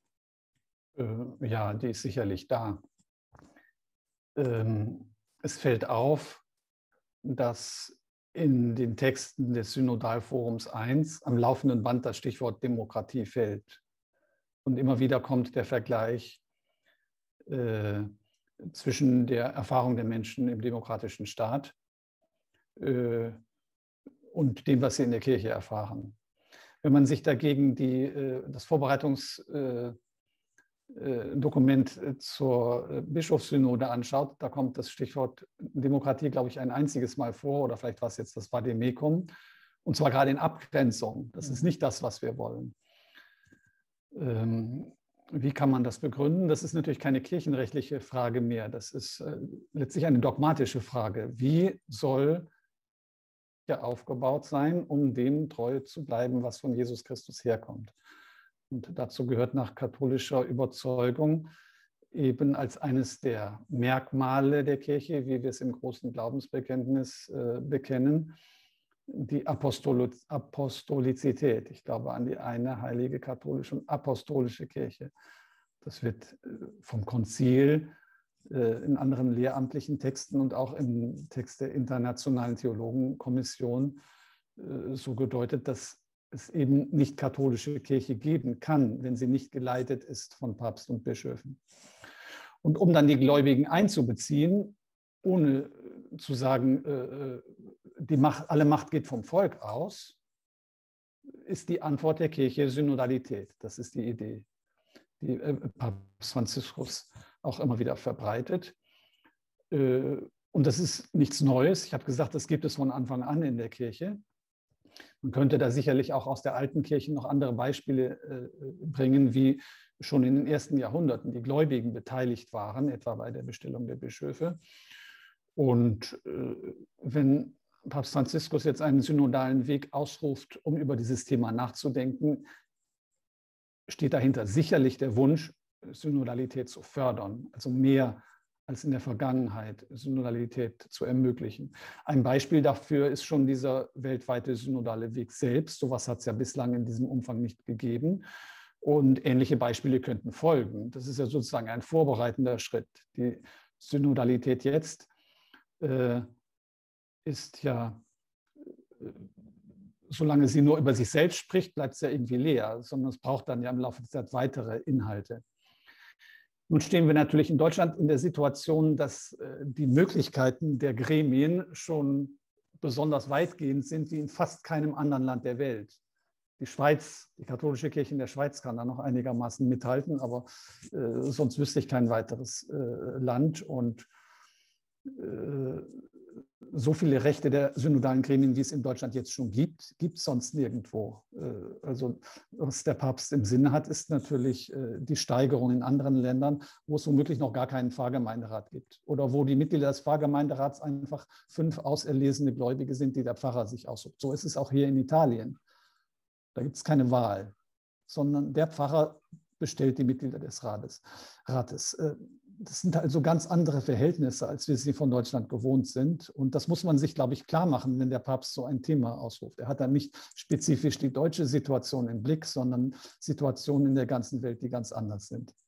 Ja, die ist sicherlich da. Es fällt auf, dass in den Texten des Synodalforums eins am laufenden Band das Stichwort Demokratie fällt. Und immer wieder kommt der Vergleich äh, zwischen der Erfahrung der Menschen im demokratischen Staat äh, und dem, was sie in der Kirche erfahren. Wenn man sich dagegen die, äh, das Vorbereitungsdokument äh, zur Bischofssynode anschaut, da kommt das Stichwort Demokratie, glaube ich, ein einziges Mal vor, oder vielleicht war es jetzt das Vademecum, und zwar gerade in Abgrenzung. Das ist nicht das, was wir wollen. Ähm, wie kann man das begründen? Das ist natürlich keine kirchenrechtliche Frage mehr. Das ist äh, letztlich eine dogmatische Frage. Wie soll ja aufgebaut sein, um dem treu zu bleiben, was von Jesus Christus herkommt? Und dazu gehört nach katholischer Überzeugung eben als eines der Merkmale der Kirche, wie wir es im großen Glaubensbekenntnis äh, bekennen, die Apostolizität. Ich glaube an die eine heilige katholische und apostolische Kirche. Das wird vom Konzil äh, in anderen lehramtlichen Texten und auch im Text der Internationalen Theologenkommission äh, so gedeutet, dass es eben nicht katholische Kirche geben kann, wenn sie nicht geleitet ist von Papst und Bischöfen. Und um dann die Gläubigen einzubeziehen, ohne zu sagen, äh, die Macht, alle Macht geht vom Volk aus, ist die Antwort der Kirche Synodalität. Das ist die Idee, die äh, Papst Franziskus auch immer wieder verbreitet. Äh, und das ist nichts Neues. Ich habe gesagt, das gibt es von Anfang an in der Kirche. Man könnte da sicherlich auch aus der alten Kirche noch andere Beispiele äh, bringen, wie schon in den ersten Jahrhunderten die Gläubigen beteiligt waren, etwa bei der Bestellung der Bischöfe. Und äh, wenn Papst Franziskus jetzt einen synodalen Weg ausruft, um über dieses Thema nachzudenken, steht dahinter sicherlich der Wunsch, Synodalität zu fördern, also mehr als in der Vergangenheit Synodalität zu ermöglichen. Ein Beispiel dafür ist schon dieser weltweite synodale Weg selbst. So etwas hat es ja bislang in diesem Umfang nicht gegeben. Und ähnliche Beispiele könnten folgen. Das ist ja sozusagen ein vorbereitender Schritt. Die Synodalität jetzt äh, ist ja, äh, solange sie nur über sich selbst spricht, bleibt es ja irgendwie leer, sondern es braucht dann ja im Laufe der Zeit weitere Inhalte. Nun stehen wir natürlich in Deutschland in der Situation, dass äh, die Möglichkeiten der Gremien schon besonders weitgehend sind, wie in fast keinem anderen Land der Welt. Die Schweiz, die katholische Kirche in der Schweiz kann da noch einigermaßen mithalten, aber äh, sonst wüsste ich kein weiteres äh, Land. Und äh, so viele Rechte der synodalen Gremien, wie es in Deutschland jetzt schon gibt, gibt es sonst nirgendwo. Äh, also was der Papst im Sinne hat, ist natürlich äh, die Steigerung in anderen Ländern, wo es womöglich noch gar keinen Pfarrgemeinderat gibt oder wo die Mitglieder des Pfarrgemeinderats einfach fünf auserlesene Gläubige sind, die der Pfarrer sich aussucht. So ist es auch hier in Italien. Da gibt es keine Wahl, sondern der Pfarrer bestellt die Mitglieder des Rates. Rates. Das sind also ganz andere Verhältnisse, als wir sie von Deutschland gewohnt sind. Und das muss man sich, glaube ich, klar machen, wenn der Papst so ein Thema ausruft. Er hat dann nicht spezifisch die deutsche Situation im Blick, sondern Situationen in der ganzen Welt, die ganz anders sind.